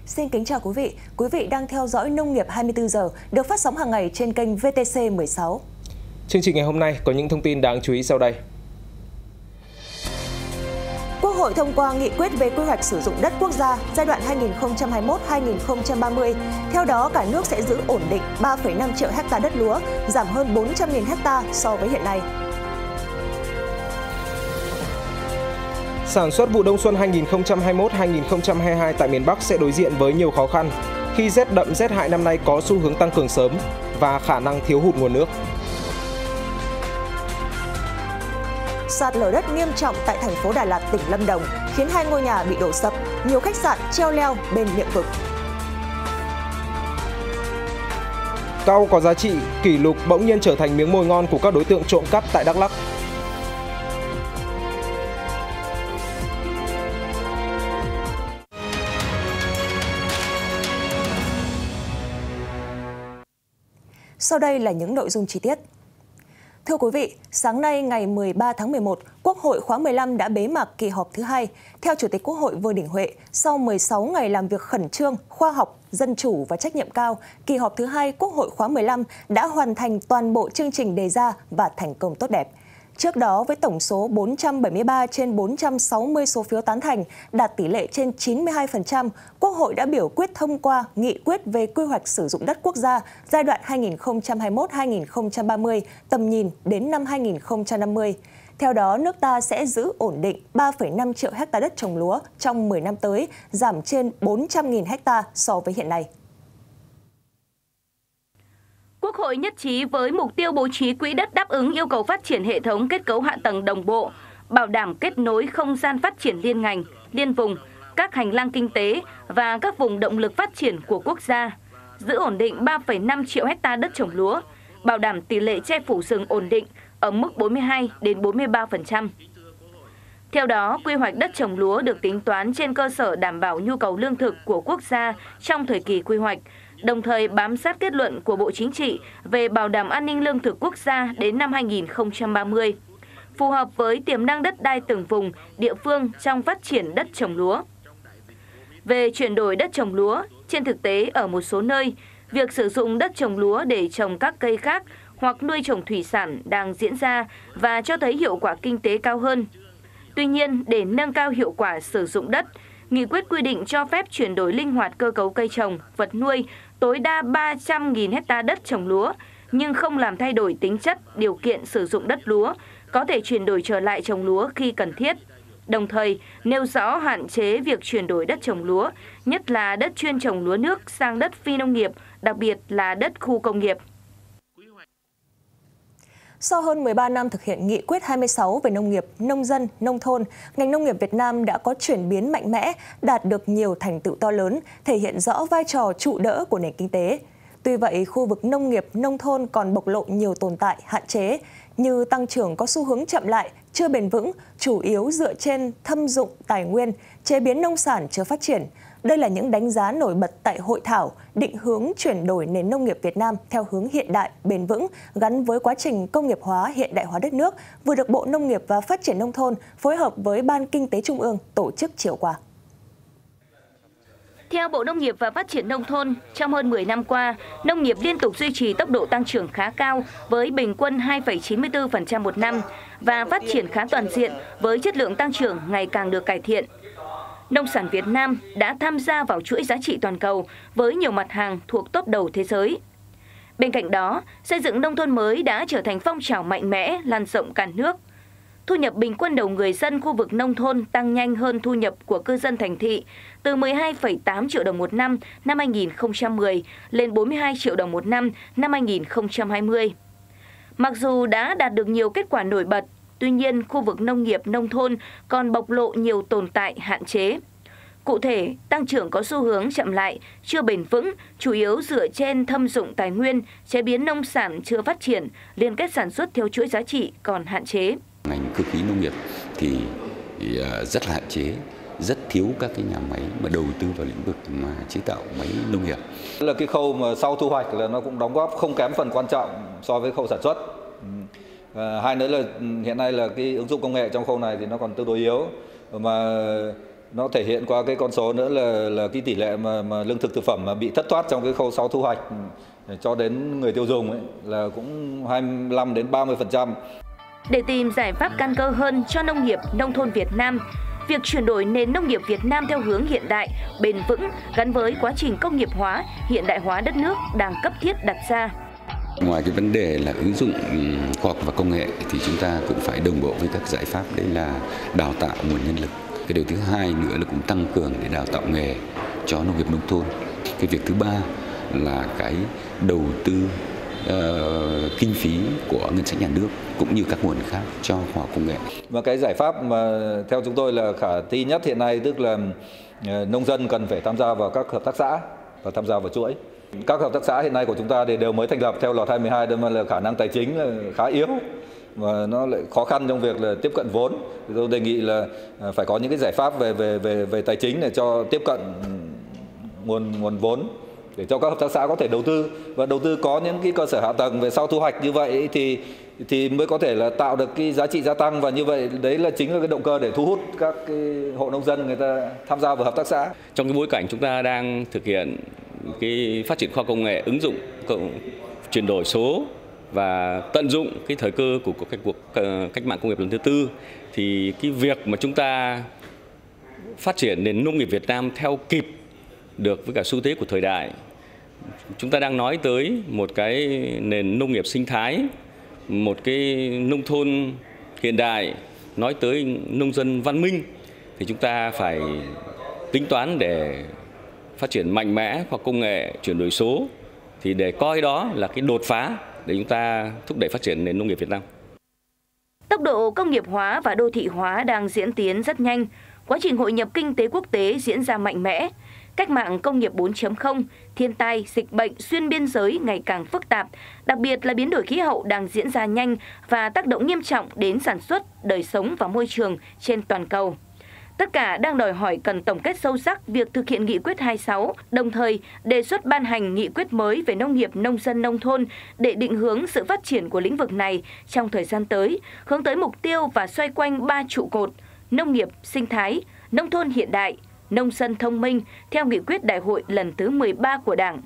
Xin kính chào quý vị. Quý vị đang theo dõi Nông nghiệp 24 giờ được phát sóng hàng ngày trên kênh VTC 16. Chương trình ngày hôm nay có những thông tin đáng chú ý sau đây. Quốc hội thông qua nghị quyết về quy hoạch sử dụng đất quốc gia giai đoạn 2021-2030. Theo đó, cả nước sẽ giữ ổn định 3,5 triệu ha đất lúa, giảm hơn 400.000 ha so với hiện nay. Sản xuất vụ đông xuân 2021-2022 tại miền Bắc sẽ đối diện với nhiều khó khăn khi rét đậm rét hại năm nay có xu hướng tăng cường sớm và khả năng thiếu hụt nguồn nước. Sạt lở đất nghiêm trọng tại thành phố Đà Lạt, tỉnh Lâm Đồng khiến 2 ngôi nhà bị đổ sập, nhiều khách sạn treo leo bên miệng vực. Cau có giá trị kỷ lục bỗng nhiên trở thành miếng mồi ngon của các đối tượng trộm cắp tại Đắk Lắk. Sau đây là những nội dung chi tiết. Thưa quý vị, sáng nay ngày 13 tháng 11, Quốc hội khóa 15 đã bế mạc kỳ họp thứ 2. Theo Chủ tịch Quốc hội Vương Đình Huệ, sau 16 ngày làm việc khẩn trương, khoa học, dân chủ và trách nhiệm cao, kỳ họp thứ 2 Quốc hội khóa 15 đã hoàn thành toàn bộ chương trình đề ra và thành công tốt đẹp. Trước đó, với tổng số 473 trên 460 số phiếu tán thành, đạt tỷ lệ trên 92%, Quốc hội đã biểu quyết thông qua nghị quyết về quy hoạch sử dụng đất quốc gia giai đoạn 2021-2030, tầm nhìn đến năm 2050. Theo đó, nước ta sẽ giữ ổn định 3,5 triệu ha đất trồng lúa trong 10 năm tới, giảm trên 400.000 ha so với hiện nay. Quốc hội nhất trí với mục tiêu bố trí quỹ đất đáp ứng yêu cầu phát triển hệ thống kết cấu hạ tầng đồng bộ, bảo đảm kết nối không gian phát triển liên ngành, liên vùng, các hành lang kinh tế và các vùng động lực phát triển của quốc gia, giữ ổn định 3,5 triệu ha đất trồng lúa, bảo đảm tỷ lệ che phủ rừng ổn định ở mức 42 đến 43%. Theo đó, quy hoạch đất trồng lúa được tính toán trên cơ sở đảm bảo nhu cầu lương thực của quốc gia trong thời kỳ quy hoạch, đồng thời bám sát kết luận của Bộ Chính trị về bảo đảm an ninh lương thực quốc gia đến năm 2030, phù hợp với tiềm năng đất đai từng vùng, địa phương trong phát triển đất trồng lúa. Về chuyển đổi đất trồng lúa, trên thực tế ở một số nơi, việc sử dụng đất trồng lúa để trồng các cây khác hoặc nuôi trồng thủy sản đang diễn ra và cho thấy hiệu quả kinh tế cao hơn. Tuy nhiên, để nâng cao hiệu quả sử dụng đất, nghị quyết quy định cho phép chuyển đổi linh hoạt cơ cấu cây trồng, vật nuôi tối đa 300.000 ha đất trồng lúa, nhưng không làm thay đổi tính chất, điều kiện sử dụng đất lúa, có thể chuyển đổi trở lại trồng lúa khi cần thiết. Đồng thời, nêu rõ hạn chế việc chuyển đổi đất trồng lúa, nhất là đất chuyên trồng lúa nước sang đất phi nông nghiệp, đặc biệt là đất khu công nghiệp. Sau hơn 13 năm thực hiện nghị quyết 26 về nông nghiệp, nông dân, nông thôn, ngành nông nghiệp Việt Nam đã có chuyển biến mạnh mẽ, đạt được nhiều thành tựu to lớn, thể hiện rõ vai trò trụ đỡ của nền kinh tế. Tuy vậy, khu vực nông nghiệp, nông thôn còn bộc lộ nhiều tồn tại, hạn chế, như tăng trưởng có xu hướng chậm lại, chưa bền vững, chủ yếu dựa trên thâm dụng tài nguyên, chế biến nông sản chưa phát triển. Đây là những đánh giá nổi bật tại hội thảo định hướng chuyển đổi nền nông nghiệp Việt Nam theo hướng hiện đại, bền vững, gắn với quá trình công nghiệp hóa, hiện đại hóa đất nước, vừa được Bộ Nông nghiệp và Phát triển Nông thôn phối hợp với Ban Kinh tế Trung ương tổ chức chiều qua. Theo Bộ Nông nghiệp và Phát triển Nông thôn, trong hơn 10 năm qua, nông nghiệp liên tục duy trì tốc độ tăng trưởng khá cao với bình quân 2,94% một năm và phát triển khá toàn diện với chất lượng tăng trưởng ngày càng được cải thiện. Nông sản Việt Nam đã tham gia vào chuỗi giá trị toàn cầu với nhiều mặt hàng thuộc top đầu thế giới. Bên cạnh đó, xây dựng nông thôn mới đã trở thành phong trào mạnh mẽ, lan rộng cả nước. Thu nhập bình quân đầu người dân khu vực nông thôn tăng nhanh hơn thu nhập của cư dân thành thị, từ 12,8 triệu đồng một năm năm 2010 lên 42 triệu đồng một năm năm 2020. Mặc dù đã đạt được nhiều kết quả nổi bật, tuy nhiên khu vực nông nghiệp nông thôn còn bộc lộ nhiều tồn tại hạn chế. Cụ thể, tăng trưởng có xu hướng chậm lại, chưa bền vững, chủ yếu dựa trên thâm dụng tài nguyên, chế biến nông sản chưa phát triển, liên kết sản xuất theo chuỗi giá trị còn hạn chế. Ngành cơ khí nông nghiệp thì rất là hạn chế, rất thiếu các cái nhà máy mà đầu tư vào lĩnh vực mà chế tạo máy nông nghiệp. Là cái khâu mà sau thu hoạch là nó cũng đóng góp không kém phần quan trọng so với khâu sản xuất. Hai nữa là hiện nay là cái ứng dụng công nghệ trong khâu này thì nó còn tương đối yếu, mà Nó thể hiện qua cái con số nữa là cái tỷ lệ mà lương thực thực phẩm mà bị thất thoát trong cái khâu sau thu hoạch cho đến người tiêu dùng ấy, là cũng 25 đến 30%. Để tìm giải pháp căn cơ hơn cho nông nghiệp nông thôn Việt Nam, việc chuyển đổi nền nông nghiệp Việt Nam theo hướng hiện đại, bền vững gắn với quá trình công nghiệp hóa, hiện đại hóa đất nước đang cấp thiết đặt ra. Ngoài cái vấn đề là ứng dụng khoa học và công nghệ thì chúng ta cũng phải đồng bộ với các giải pháp, đấy là đào tạo nguồn nhân lực. Cái điều thứ hai nữa là cũng tăng cường để đào tạo nghề cho nông nghiệp nông thôn. Cái việc thứ ba là cái đầu tư kinh phí của ngân sách nhà nước cũng như các nguồn khác cho khoa học công nghệ. Và cái giải pháp mà theo chúng tôi là khả thi nhất hiện nay, tức là nông dân cần phải tham gia vào các hợp tác xã và tham gia vào chuỗi. Các hợp tác xã hiện nay của chúng ta thì đều mới thành lập theo luật 22, nên là khả năng tài chính là khá yếu và nó lại khó khăn trong việc là tiếp cận vốn. Tôi đề nghị là phải có những cái giải pháp về tài chính để cho tiếp cận nguồn vốn để cho các hợp tác xã có thể đầu tư, và đầu tư có những cái cơ sở hạ tầng về sau thu hoạch như vậy thì mới có thể là tạo được cái giá trị gia tăng, và như vậy đấy là chính là cái động cơ để thu hút các cái hộ nông dân người ta tham gia vào hợp tác xã. Trong cái bối cảnh chúng ta đang thực hiện cái phát triển khoa học công nghệ, ứng dụng chuyển đổi số và tận dụng cái thời cơ của cuộc cách mạng công nghiệp lần thứ tư, thì cái việc mà chúng ta phát triển nền nông nghiệp Việt Nam theo kịp được với cả xu thế của thời đại, chúng ta đang nói tới một cái nền nông nghiệp sinh thái, một cái nông thôn hiện đại, nói tới nông dân văn minh, thì chúng ta phải tính toán để phát triển mạnh mẽ khoa học công nghệ, chuyển đổi số, thì để coi đó là cái đột phá để chúng ta thúc đẩy phát triển nền nông nghiệp Việt Nam. Tốc độ công nghiệp hóa và đô thị hóa đang diễn tiến rất nhanh, quá trình hội nhập kinh tế quốc tế diễn ra mạnh mẽ. Cách mạng công nghiệp 4.0, thiên tai, dịch bệnh xuyên biên giới ngày càng phức tạp, đặc biệt là biến đổi khí hậu đang diễn ra nhanh và tác động nghiêm trọng đến sản xuất, đời sống và môi trường trên toàn cầu. Tất cả đang đòi hỏi cần tổng kết sâu sắc việc thực hiện nghị quyết 26, đồng thời đề xuất ban hành nghị quyết mới về nông nghiệp nông dân nông thôn để định hướng sự phát triển của lĩnh vực này trong thời gian tới, hướng tới mục tiêu và xoay quanh 3 trụ cột: nông nghiệp sinh thái, nông thôn hiện đại, nông dân thông minh theo nghị quyết đại hội lần thứ 13 của Đảng.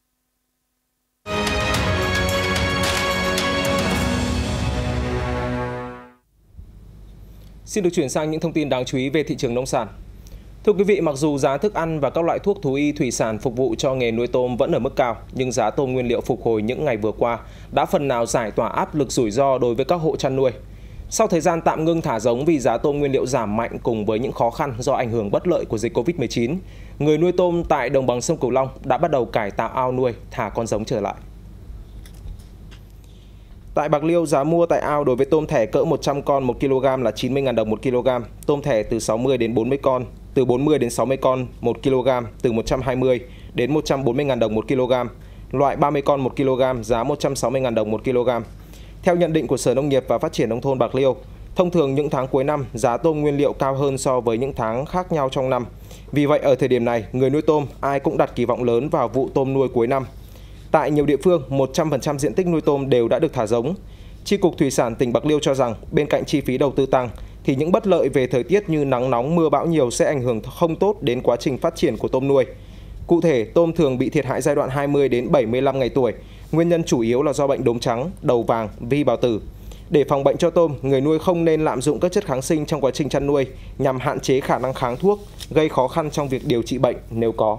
Xin được chuyển sang những thông tin đáng chú ý về thị trường nông sản. Thưa quý vị, mặc dù giá thức ăn và các loại thuốc thú y thủy sản phục vụ cho nghề nuôi tôm vẫn ở mức cao, nhưng giá tôm nguyên liệu phục hồi những ngày vừa qua đã phần nào giải tỏa áp lực rủi ro đối với các hộ chăn nuôi. Sau thời gian tạm ngưng thả giống vì giá tôm nguyên liệu giảm mạnh cùng với những khó khăn do ảnh hưởng bất lợi của dịch Covid-19, người nuôi tôm tại đồng bằng sông Cửu Long đã bắt đầu cải tạo ao nuôi, thả con giống trở lại. Tại Bạc Liêu, giá mua tại ao đối với tôm thẻ cỡ 100 con 1 kg là 90.000 đồng 1 kg, tôm thẻ từ 60 đến 40 con, từ 40 đến 60 con 1 kg, từ 120 đến 140.000 đồng 1 kg, loại 30 con 1 kg giá 160.000 đồng 1 kg. Theo nhận định của Sở Nông nghiệp và Phát triển Nông thôn Bạc Liêu, thông thường những tháng cuối năm, giá tôm nguyên liệu cao hơn so với những tháng khác nhau trong năm. Vì vậy, ở thời điểm này, người nuôi tôm ai cũng đặt kỳ vọng lớn vào vụ tôm nuôi cuối năm. Tại nhiều địa phương, 100% diện tích nuôi tôm đều đã được thả giống. Chi cục Thủy sản tỉnh Bạc Liêu cho rằng, bên cạnh chi phí đầu tư tăng, thì những bất lợi về thời tiết như nắng nóng, mưa bão nhiều sẽ ảnh hưởng không tốt đến quá trình phát triển của tôm nuôi. Cụ thể, tôm thường bị thiệt hại giai đoạn 20 đến 75 ngày tuổi. Nguyên nhân chủ yếu là do bệnh đốm trắng, đầu vàng, vi bào tử. Để phòng bệnh cho tôm, người nuôi không nên lạm dụng các chất kháng sinh trong quá trình chăn nuôi nhằm hạn chế khả năng kháng thuốc, gây khó khăn trong việc điều trị bệnh nếu có.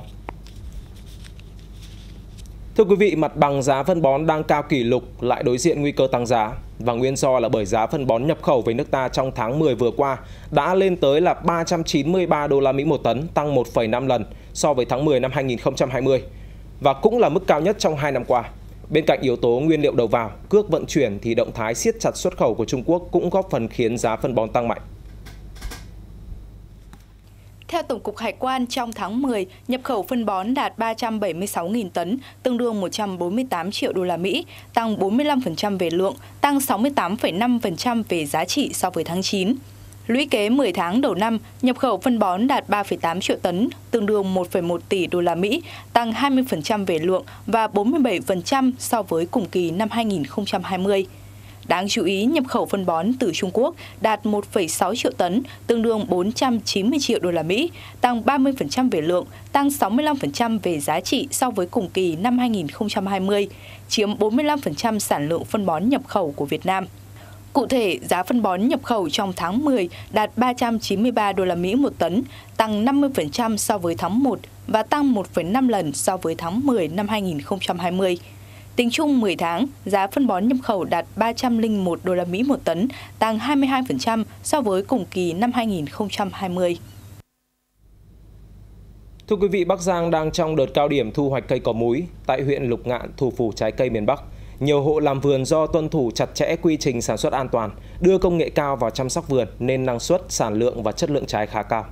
Thưa quý vị, mặt bằng giá phân bón đang cao kỷ lục lại đối diện nguy cơ tăng giá. Và nguyên do là bởi giá phân bón nhập khẩu về nước ta trong tháng 10 vừa qua đã lên tới là 393 đô la Mỹ một tấn, tăng 1,5 lần so với tháng 10 năm 2020. Và cũng là mức cao nhất trong 2 năm qua. Bên cạnh yếu tố nguyên liệu đầu vào, cước vận chuyển thì động thái siết chặt xuất khẩu của Trung Quốc cũng góp phần khiến giá phân bón tăng mạnh. Theo Tổng cục Hải quan, trong tháng 10, nhập khẩu phân bón đạt 376.000 tấn, tương đương 148 triệu đô la Mỹ, tăng 45% về lượng, tăng 68,5% về giá trị so với tháng 9. Lũy kế 10 tháng đầu năm, nhập khẩu phân bón đạt 3,8 triệu tấn, tương đương 1,1 tỷ đô la Mỹ, tăng 20% về lượng và 47% so với cùng kỳ năm 2020. Đáng chú ý, nhập khẩu phân bón từ Trung Quốc đạt 1,6 triệu tấn, tương đương 490 triệu đô la Mỹ, tăng 30% về lượng, tăng 65% về giá trị so với cùng kỳ năm 2020, chiếm 45% sản lượng phân bón nhập khẩu của Việt Nam. Cụ thể, giá phân bón nhập khẩu trong tháng 10 đạt 393 đô la Mỹ một tấn, tăng 50% so với tháng 1 và tăng 1,5 lần so với tháng 10 năm 2020. Tính chung 10 tháng, giá phân bón nhập khẩu đạt 301 đô la Mỹ một tấn, tăng 22% so với cùng kỳ năm 2020. Thưa quý vị, Bắc Giang đang trong đợt cao điểm thu hoạch cây có múi. Tại huyện Lục Ngạn, thủ phủ trái cây miền Bắc, nhiều hộ làm vườn do tuân thủ chặt chẽ quy trình sản xuất an toàn, đưa công nghệ cao vào chăm sóc vườn nên năng suất, sản lượng và chất lượng trái khá cao.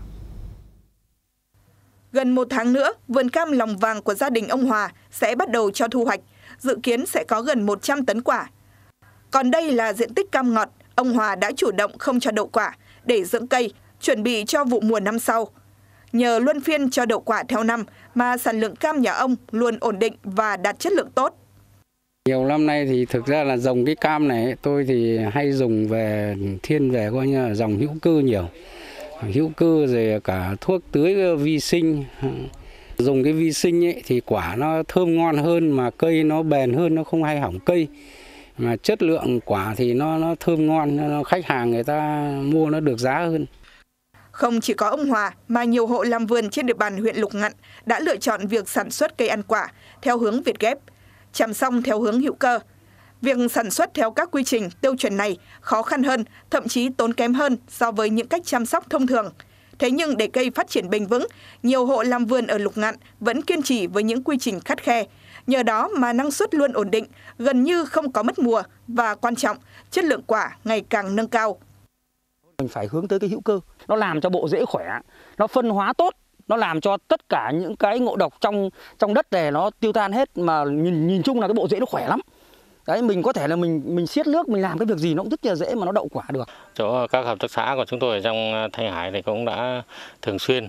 Gần một tháng nữa, vườn cam Lòng Vàng của gia đình ông Hòa sẽ bắt đầu cho thu hoạch, dự kiến sẽ có gần 100 tấn quả. Còn đây là diện tích cam ngọt, ông Hòa đã chủ động không cho đậu quả để dưỡng cây, chuẩn bị cho vụ mùa năm sau. Nhờ luân phiên cho đậu quả theo năm mà sản lượng cam nhà ông luôn ổn định và đạt chất lượng tốt. Nhiều năm nay thì thực ra là dòng cái cam này tôi thì hay dùng thiên về coi như là dòng hữu cơ nhiều. Hữu cơ rồi cả thuốc tưới vi sinh. Dùng cái vi sinh ấy thì quả nó thơm ngon hơn mà cây nó bền hơn, nó không hay hỏng cây. Mà chất lượng quả thì nó thơm ngon, khách hàng người ta mua nó được giá hơn. Không chỉ có ông Hòa mà nhiều hộ làm vườn trên địa bàn huyện Lục Ngạn đã lựa chọn việc sản xuất cây ăn quả theo hướng Việt ghép, chăm sóc theo hướng hữu cơ. Việc sản xuất theo các quy trình tiêu chuẩn này khó khăn hơn, thậm chí tốn kém hơn so với những cách chăm sóc thông thường. Thế nhưng để cây phát triển bền vững, nhiều hộ làm vườn ở Lục Ngạn vẫn kiên trì với những quy trình khắt khe. Nhờ đó mà năng suất luôn ổn định, gần như không có mất mùa và quan trọng, chất lượng quả ngày càng nâng cao. Mình phải hướng tới cái hữu cơ, nó làm cho bộ rễ khỏe, nó phân hóa tốt, nó làm cho tất cả những cái ngộ độc trong đất này nó tiêu tan hết, mà nhìn chung là cái bộ rễ nó khỏe lắm. Đấy, mình có thể là mình siết nước, mình làm cái việc gì nó cũng rất là dễ mà nó đậu quả được. Chỗ các hợp tác xã của chúng tôi ở trong Thanh Hải thì cũng đã thường xuyên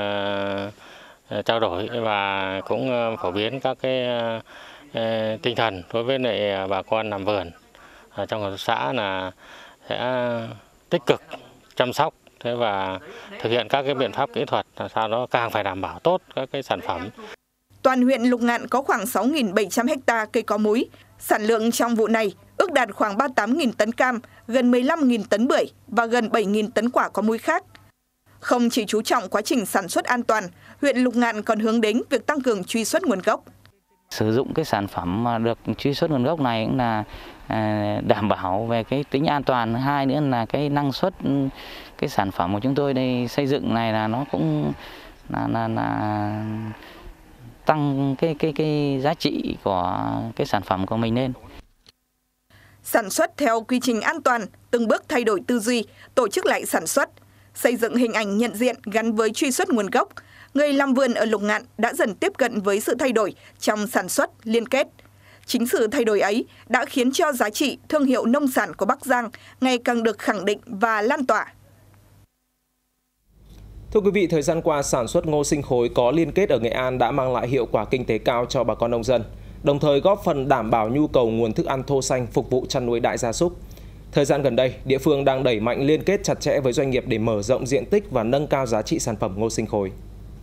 trao đổi và cũng phổ biến các cái tinh thần đối với lại bà con làm vườn ở trong hợp tác xã là sẽ tích cực chăm sóc và thực hiện các cái biện pháp kỹ thuật làm sao nó càng phải đảm bảo tốt các cái sản phẩm. Toàn huyện Lục Ngạn có khoảng 6.700 ha cây có múi. Sản lượng trong vụ này ước đạt khoảng 38.000 tấn cam, gần 15.000 tấn bưởi và gần 7.000 tấn quả có múi khác. Không chỉ chú trọng quá trình sản xuất an toàn, huyện Lục Ngạn còn hướng đến việc tăng cường truy xuất nguồn gốc. Sử dụng cái sản phẩm mà được truy xuất nguồn gốc này cũng là đảm bảo về cái tính an toàn. Hai nữa là cái năng suất cái sản phẩm của chúng tôi đây xây dựng này là nó cũng là tăng cái giá trị của cái sản phẩm của mình lên. Sản xuất theo quy trình an toàn, từng bước thay đổi tư duy, tổ chức lại sản xuất, xây dựng hình ảnh nhận diện gắn với truy xuất nguồn gốc. Người làm vườn ở Lục Ngạn đã dần tiếp cận với sự thay đổi trong sản xuất liên kết. Chính sự thay đổi ấy đã khiến cho giá trị thương hiệu nông sản của Bắc Giang ngày càng được khẳng định và lan tỏa. Thưa quý vị, thời gian qua, sản xuất ngô sinh khối có liên kết ở Nghệ An đã mang lại hiệu quả kinh tế cao cho bà con nông dân, đồng thời góp phần đảm bảo nhu cầu nguồn thức ăn thô xanh phục vụ chăn nuôi đại gia súc. Thời gian gần đây, địa phương đang đẩy mạnh liên kết chặt chẽ với doanh nghiệp để mở rộng diện tích và nâng cao giá trị sản phẩm ngô sinh khối.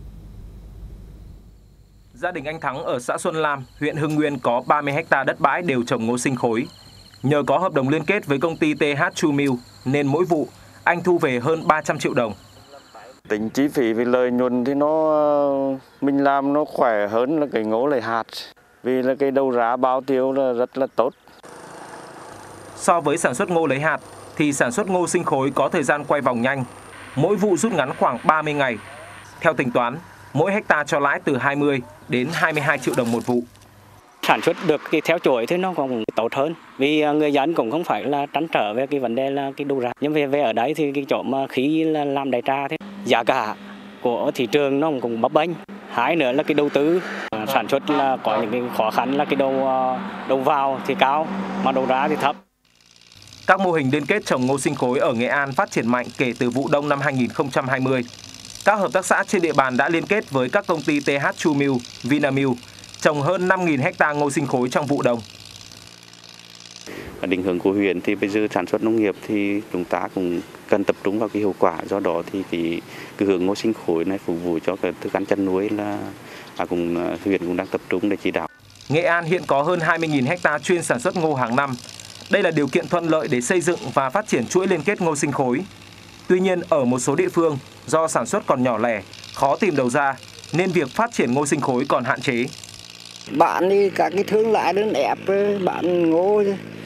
Gia đình anh Thắng ở xã Xuân Lam, huyện Hưng Nguyên có 30 ha đất bãi đều trồng ngô sinh khối. Nhờ có hợp đồng liên kết với công ty TH2 Mill nên mỗi vụ anh thu về hơn 300 triệu đồng. Tính chi phí về lợi nhuận thì mình làm nó khỏe hơn là cái ngô lấy hạt, vì là cái đầu ra bao tiêu là rất là tốt. So với sản xuất ngô lấy hạt thì sản xuất ngô sinh khối có thời gian quay vòng nhanh, mỗi vụ rút ngắn khoảng 30 ngày. Theo tính toán, mỗi hecta cho lãi từ 20 đến 22 triệu đồng một vụ. Sản xuất được cái theo chuỗi thì nó còn tốt hơn, vì người dân cũng không phải là trăn trở về cái vấn đề là cái đầu ra. Nhưng về ở đấy thì cái chỗ mà khí là làm đại trà thế, giá cả của thị trường nó cũng bấp bênh. Hai nữa là cái đầu tư sản xuất là có những cái khó khăn là cái đầu vào thì cao mà đầu ra thì thấp. Các mô hình liên kết trồng ngô sinh khối ở Nghệ An phát triển mạnh kể từ vụ đông năm 2020. Các hợp tác xã trên địa bàn đã liên kết với các công ty TH2 Mill, Vinamilk trồng hơn 5.000 ha ngô sinh khối trong vụ đông. định hướng của huyện thì bây giờ sản xuất nông nghiệp thì chúng ta cũng cần tập trung vào cái hiệu quả, do đó thì cái hướng ngô sinh khối này phục vụ cho cái thức ăn chăn nuôi là huyện cũng đang tập trung để chỉ đạo. Nghệ An hiện có hơn 20.000 ha chuyên sản xuất ngô hàng năm. Đây là điều kiện thuận lợi để xây dựng và phát triển chuỗi liên kết ngô sinh khối. Tuy nhiên, ở một số địa phương, do sản xuất còn nhỏ lẻ, khó tìm đầu ra, nên việc phát triển ngô sinh khối còn hạn chế. Bạn đi các cái thương lái đến ép bạn ngô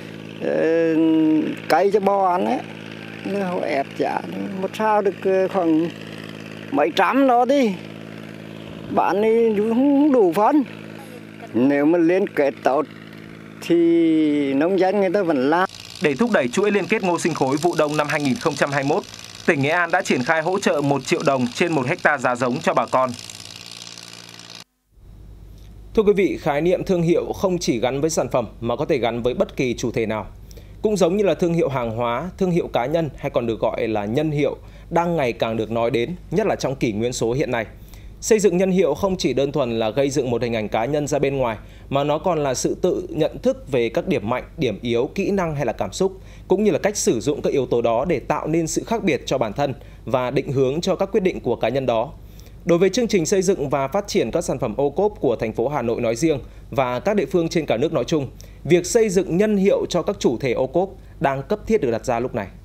cây cho bò ăn ấy, họ ép giá một sao được khoảng mấy trăm đó đi, bạn đi không đủ phân. Nếu mà liên kết tốt thì nông dân người ta vẫn làm. Để thúc đẩy chuỗi liên kết ngô sinh khối vụ đông năm 2021, tỉnh Nghệ An đã triển khai hỗ trợ 1 triệu đồng trên 1 hectare giá giống cho bà con. Thưa quý vị, khái niệm thương hiệu không chỉ gắn với sản phẩm mà có thể gắn với bất kỳ chủ thể nào. Cũng giống như là thương hiệu hàng hóa, thương hiệu cá nhân hay còn được gọi là nhân hiệu đang ngày càng được nói đến, nhất là trong kỷ nguyên số hiện nay. Xây dựng nhân hiệu không chỉ đơn thuần là gây dựng một hình ảnh cá nhân ra bên ngoài, mà nó còn là sự tự nhận thức về các điểm mạnh, điểm yếu, kỹ năng hay là cảm xúc, cũng như là cách sử dụng các yếu tố đó để tạo nên sự khác biệt cho bản thân và định hướng cho các quyết định của cá nhân đó. Đối với chương trình xây dựng và phát triển các sản phẩm ô cốp của thành phố Hà Nội nói riêng và các địa phương trên cả nước nói chung, việc xây dựng nhân hiệu cho các chủ thể ô cốp đang cấp thiết được đặt ra lúc này.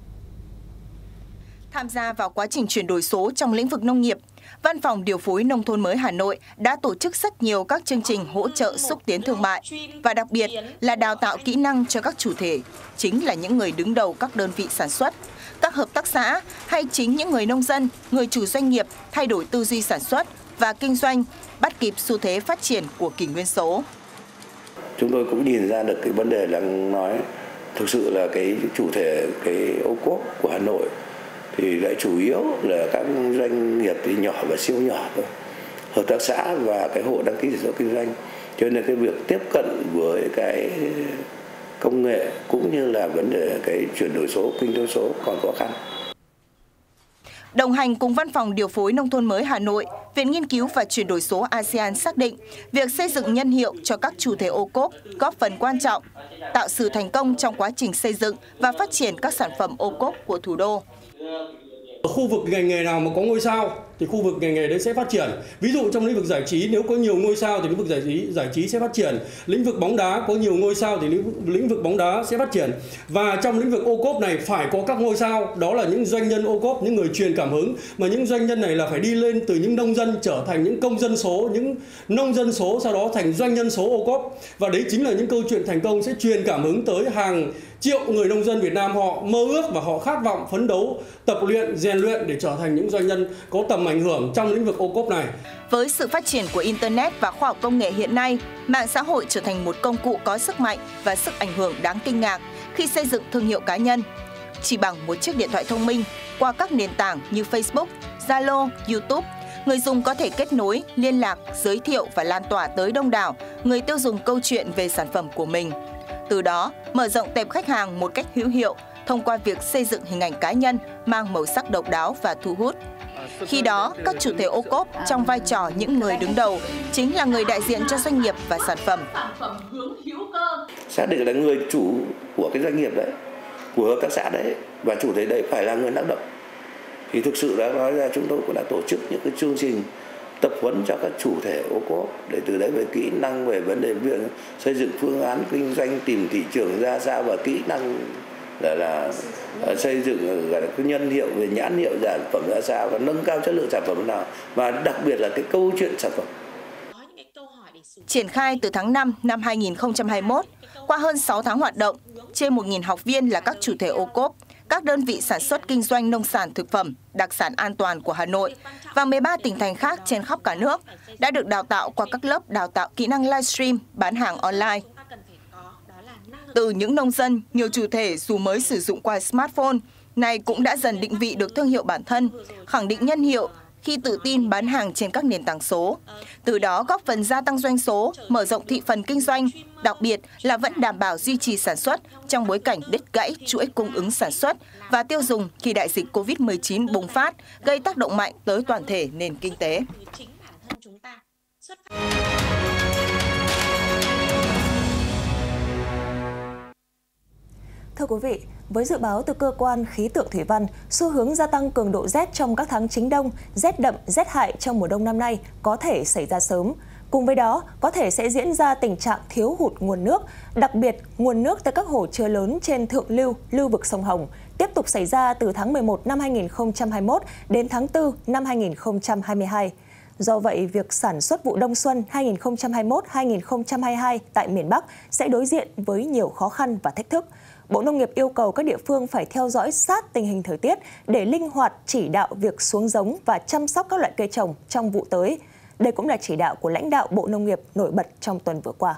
Tham gia vào quá trình chuyển đổi số trong lĩnh vực nông nghiệp, Văn phòng Điều phối Nông thôn mới Hà Nội đã tổ chức rất nhiều các chương trình hỗ trợ xúc tiến thương mại và đặc biệt là đào tạo kỹ năng cho các chủ thể, chính là những người đứng đầu các đơn vị sản xuất, các hợp tác xã hay chính những người nông dân, người chủ doanh nghiệp thay đổi tư duy sản xuất và kinh doanh, bắt kịp xu thế phát triển của kỷ nguyên số. Chúng tôi cũng nhìn ra được cái vấn đề đang nói, thực sự là cái chủ thể cái ô cốp của Hà Nội thì lại chủ yếu là các doanh nghiệp thì nhỏ và siêu nhỏ thôi, hợp tác xã và cái hộ đăng ký sản xuất kinh doanh. Cho nên cái việc tiếp cận với cái công nghệ cũng như là vấn đề cái chuyển đổi số, kinh tế số còn khó khăn. Đồng hành cùng Văn phòng Điều phối Nông thôn mới Hà Nội, Viện Nghiên cứu và Chuyển đổi số ASEAN xác định việc xây dựng nhân hiệu cho các chủ thể ô cốp góp phần quan trọng, tạo sự thành công trong quá trình xây dựng và phát triển các sản phẩm ô cốp của thủ đô. Ở khu vực ngành nghề nào mà có ngôi sao thì khu vực ngành nghề đấy sẽ phát triển. Ví dụ trong lĩnh vực giải trí, nếu có nhiều ngôi sao thì lĩnh vực giải trí sẽ phát triển. Lĩnh vực bóng đá có nhiều ngôi sao thì lĩnh vực bóng đá sẽ phát triển. Và trong lĩnh vực ô cốp này phải có các ngôi sao, đó là những doanh nhân ô cốp, những người truyền cảm hứng. Mà những doanh nhân này là phải đi lên từ những nông dân trở thành những công dân số, những nông dân số, sau đó thành doanh nhân số ô cốp. Và đấy chính là những câu chuyện thành công sẽ truyền cảm hứng tới hàng triệu người nông dân Việt Nam. Họ mơ ước và họ khát vọng phấn đấu, tập luyện, rèn luyện để trở thành những doanh nhân có tầm ảnh hưởng trong lĩnh vực ô cốp này. Với sự phát triển của Internet và khoa học công nghệ hiện nay, mạng xã hội trở thành một công cụ có sức mạnh và sức ảnh hưởng đáng kinh ngạc khi xây dựng thương hiệu cá nhân. Chỉ bằng một chiếc điện thoại thông minh, qua các nền tảng như Facebook, Zalo, YouTube, người dùng có thể kết nối, liên lạc, giới thiệu và lan tỏa tới đông đảo người tiêu dùng câu chuyện về sản phẩm của mình. Từ đó, mở rộng tệp khách hàng một cách hữu hiệu thông qua việc xây dựng hình ảnh cá nhân mang màu sắc độc đáo và thu hút. Khi đó, các chủ thể ô cốp trong vai trò những người đứng đầu chính là người đại diện cho doanh nghiệp và sản phẩm. Xác định là người chủ của cái doanh nghiệp đấy, của hợp tác xã đấy và chủ thể đấy phải là người lao động. Thì thực sự đã nói ra chúng tôi cũng đã tổ chức những cái chương trình tập huấn cho các chủ thể ô cốp để từ đấy về kỹ năng về vấn đề việc xây dựng phương án kinh doanh, tìm thị trường ra sao và kỹ năng là xây dựng gọi là cái nhân hiệu về nhãn hiệu sản phẩm ra sao và nâng cao chất lượng sản phẩm nào, và đặc biệt là cái câu chuyện sản phẩm. Triển khai từ tháng 5 năm 2021, qua hơn 6 tháng hoạt động, trên 1.000 học viên là các chủ thể ô cốp, các đơn vị sản xuất kinh doanh nông sản thực phẩm, đặc sản an toàn của Hà Nội và 13 tỉnh thành khác trên khắp cả nước đã được đào tạo qua các lớp đào tạo kỹ năng livestream, bán hàng online. Từ những nông dân, nhiều chủ thể dù mới sử dụng qua smartphone, này cũng đã dần định vị được thương hiệu bản thân, khẳng định nhân hiệu khi tự tin bán hàng trên các nền tảng số. Từ đó góp phần gia tăng doanh số, mở rộng thị phần kinh doanh, đặc biệt là vẫn đảm bảo duy trì sản xuất trong bối cảnh đứt gãy chuỗi cung ứng sản xuất và tiêu dùng khi đại dịch Covid-19 bùng phát, gây tác động mạnh tới toàn thể nền kinh tế. Thưa quý vị, với dự báo từ cơ quan khí tượng thủy văn, xu hướng gia tăng cường độ rét trong các tháng chính đông, rét đậm, rét hại trong mùa đông năm nay có thể xảy ra sớm. Cùng với đó, có thể sẽ diễn ra tình trạng thiếu hụt nguồn nước, đặc biệt nguồn nước tại các hồ chứa lớn trên thượng lưu, lưu vực sông Hồng, tiếp tục xảy ra từ tháng 11 năm 2021 đến tháng 4 năm 2022. Do vậy, việc sản xuất vụ đông xuân 2021-2022 tại miền Bắc sẽ đối diện với nhiều khó khăn và thách thức. Bộ Nông nghiệp yêu cầu các địa phương phải theo dõi sát tình hình thời tiết để linh hoạt chỉ đạo việc xuống giống và chăm sóc các loại cây trồng trong vụ tới. Đây cũng là chỉ đạo của lãnh đạo Bộ Nông nghiệp nổi bật trong tuần vừa qua.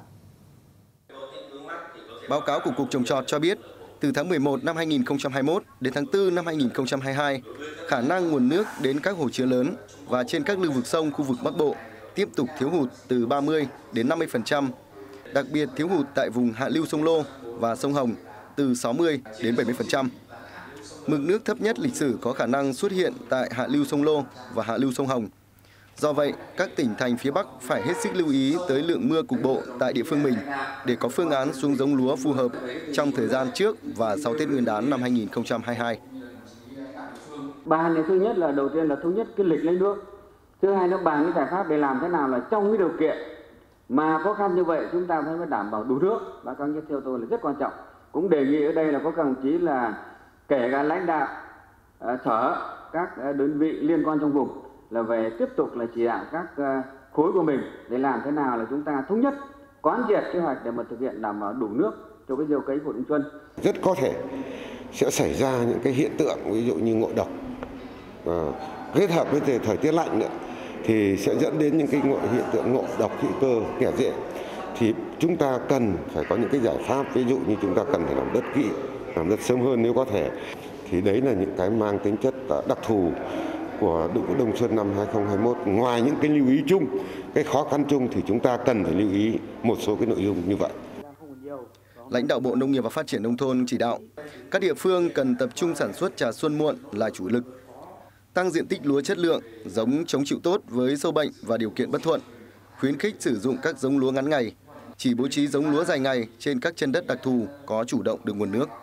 Báo cáo của Cục Trồng trọt cho biết, từ tháng 11 năm 2021 đến tháng 4 năm 2022, khả năng nguồn nước đến các hồ chứa lớn và trên các lưu vực sông khu vực Bắc Bộ tiếp tục thiếu hụt từ 30 đến 50%, đặc biệt thiếu hụt tại vùng hạ lưu sông Lô và sông Hồng từ 60 đến 70%. Mực nước thấp nhất lịch sử có khả năng xuất hiện tại hạ lưu sông Lô và hạ lưu sông Hồng. Do vậy, các tỉnh thành phía Bắc phải hết sức lưu ý tới lượng mưa cục bộ tại địa phương mình để có phương án xuống giống lúa phù hợp trong thời gian trước và sau Tết Nguyên đán năm 2022. Bàn này thứ nhất là đầu tiên là thống nhất cái lịch lấy nước. Thứ hai nó bàn cái giải pháp để làm thế nào là trong cái điều kiện mà khó khăn như vậy chúng ta phải đảm bảo đủ nước. Và các nhất theo tôi là rất quan trọng. Cũng đề nghị ở đây là có các đồng chí là kể cả lãnh đạo sở, các đơn vị liên quan trong vùng là về tiếp tục là chỉ đạo các khối của mình để làm thế nào là chúng ta thống nhất quán triệt kế hoạch để mà thực hiện đảm bảo đủ nước cho cái gieo cấy vụ đông xuân. Rất có thể sẽ xảy ra những cái hiện tượng ví dụ như ngộ độc kết hợp với thời tiết lạnh nữa thì sẽ dẫn đến những cái hiện tượng ngộ độc hữu cơ kẻ rễ. Thì chúng ta cần phải có những cái giải pháp, ví dụ như chúng ta cần phải làm đất kỹ, làm đất sớm hơn nếu có thể. Thì đấy là những cái mang tính chất đặc thù của vụ đông xuân năm 2021. Ngoài những cái lưu ý chung, cái khó khăn chung thì chúng ta cần phải lưu ý một số cái nội dung như vậy. Lãnh đạo Bộ Nông nghiệp và Phát triển Nông thôn chỉ đạo các địa phương cần tập trung sản xuất trà xuân muộn là chủ lực, tăng diện tích lúa chất lượng, giống chống chịu tốt với sâu bệnh và điều kiện bất thuận, khuyến khích sử dụng các giống lúa ngắn ngày, chỉ bố trí giống lúa dài ngày trên các chân đất đặc thù có chủ động được nguồn nước.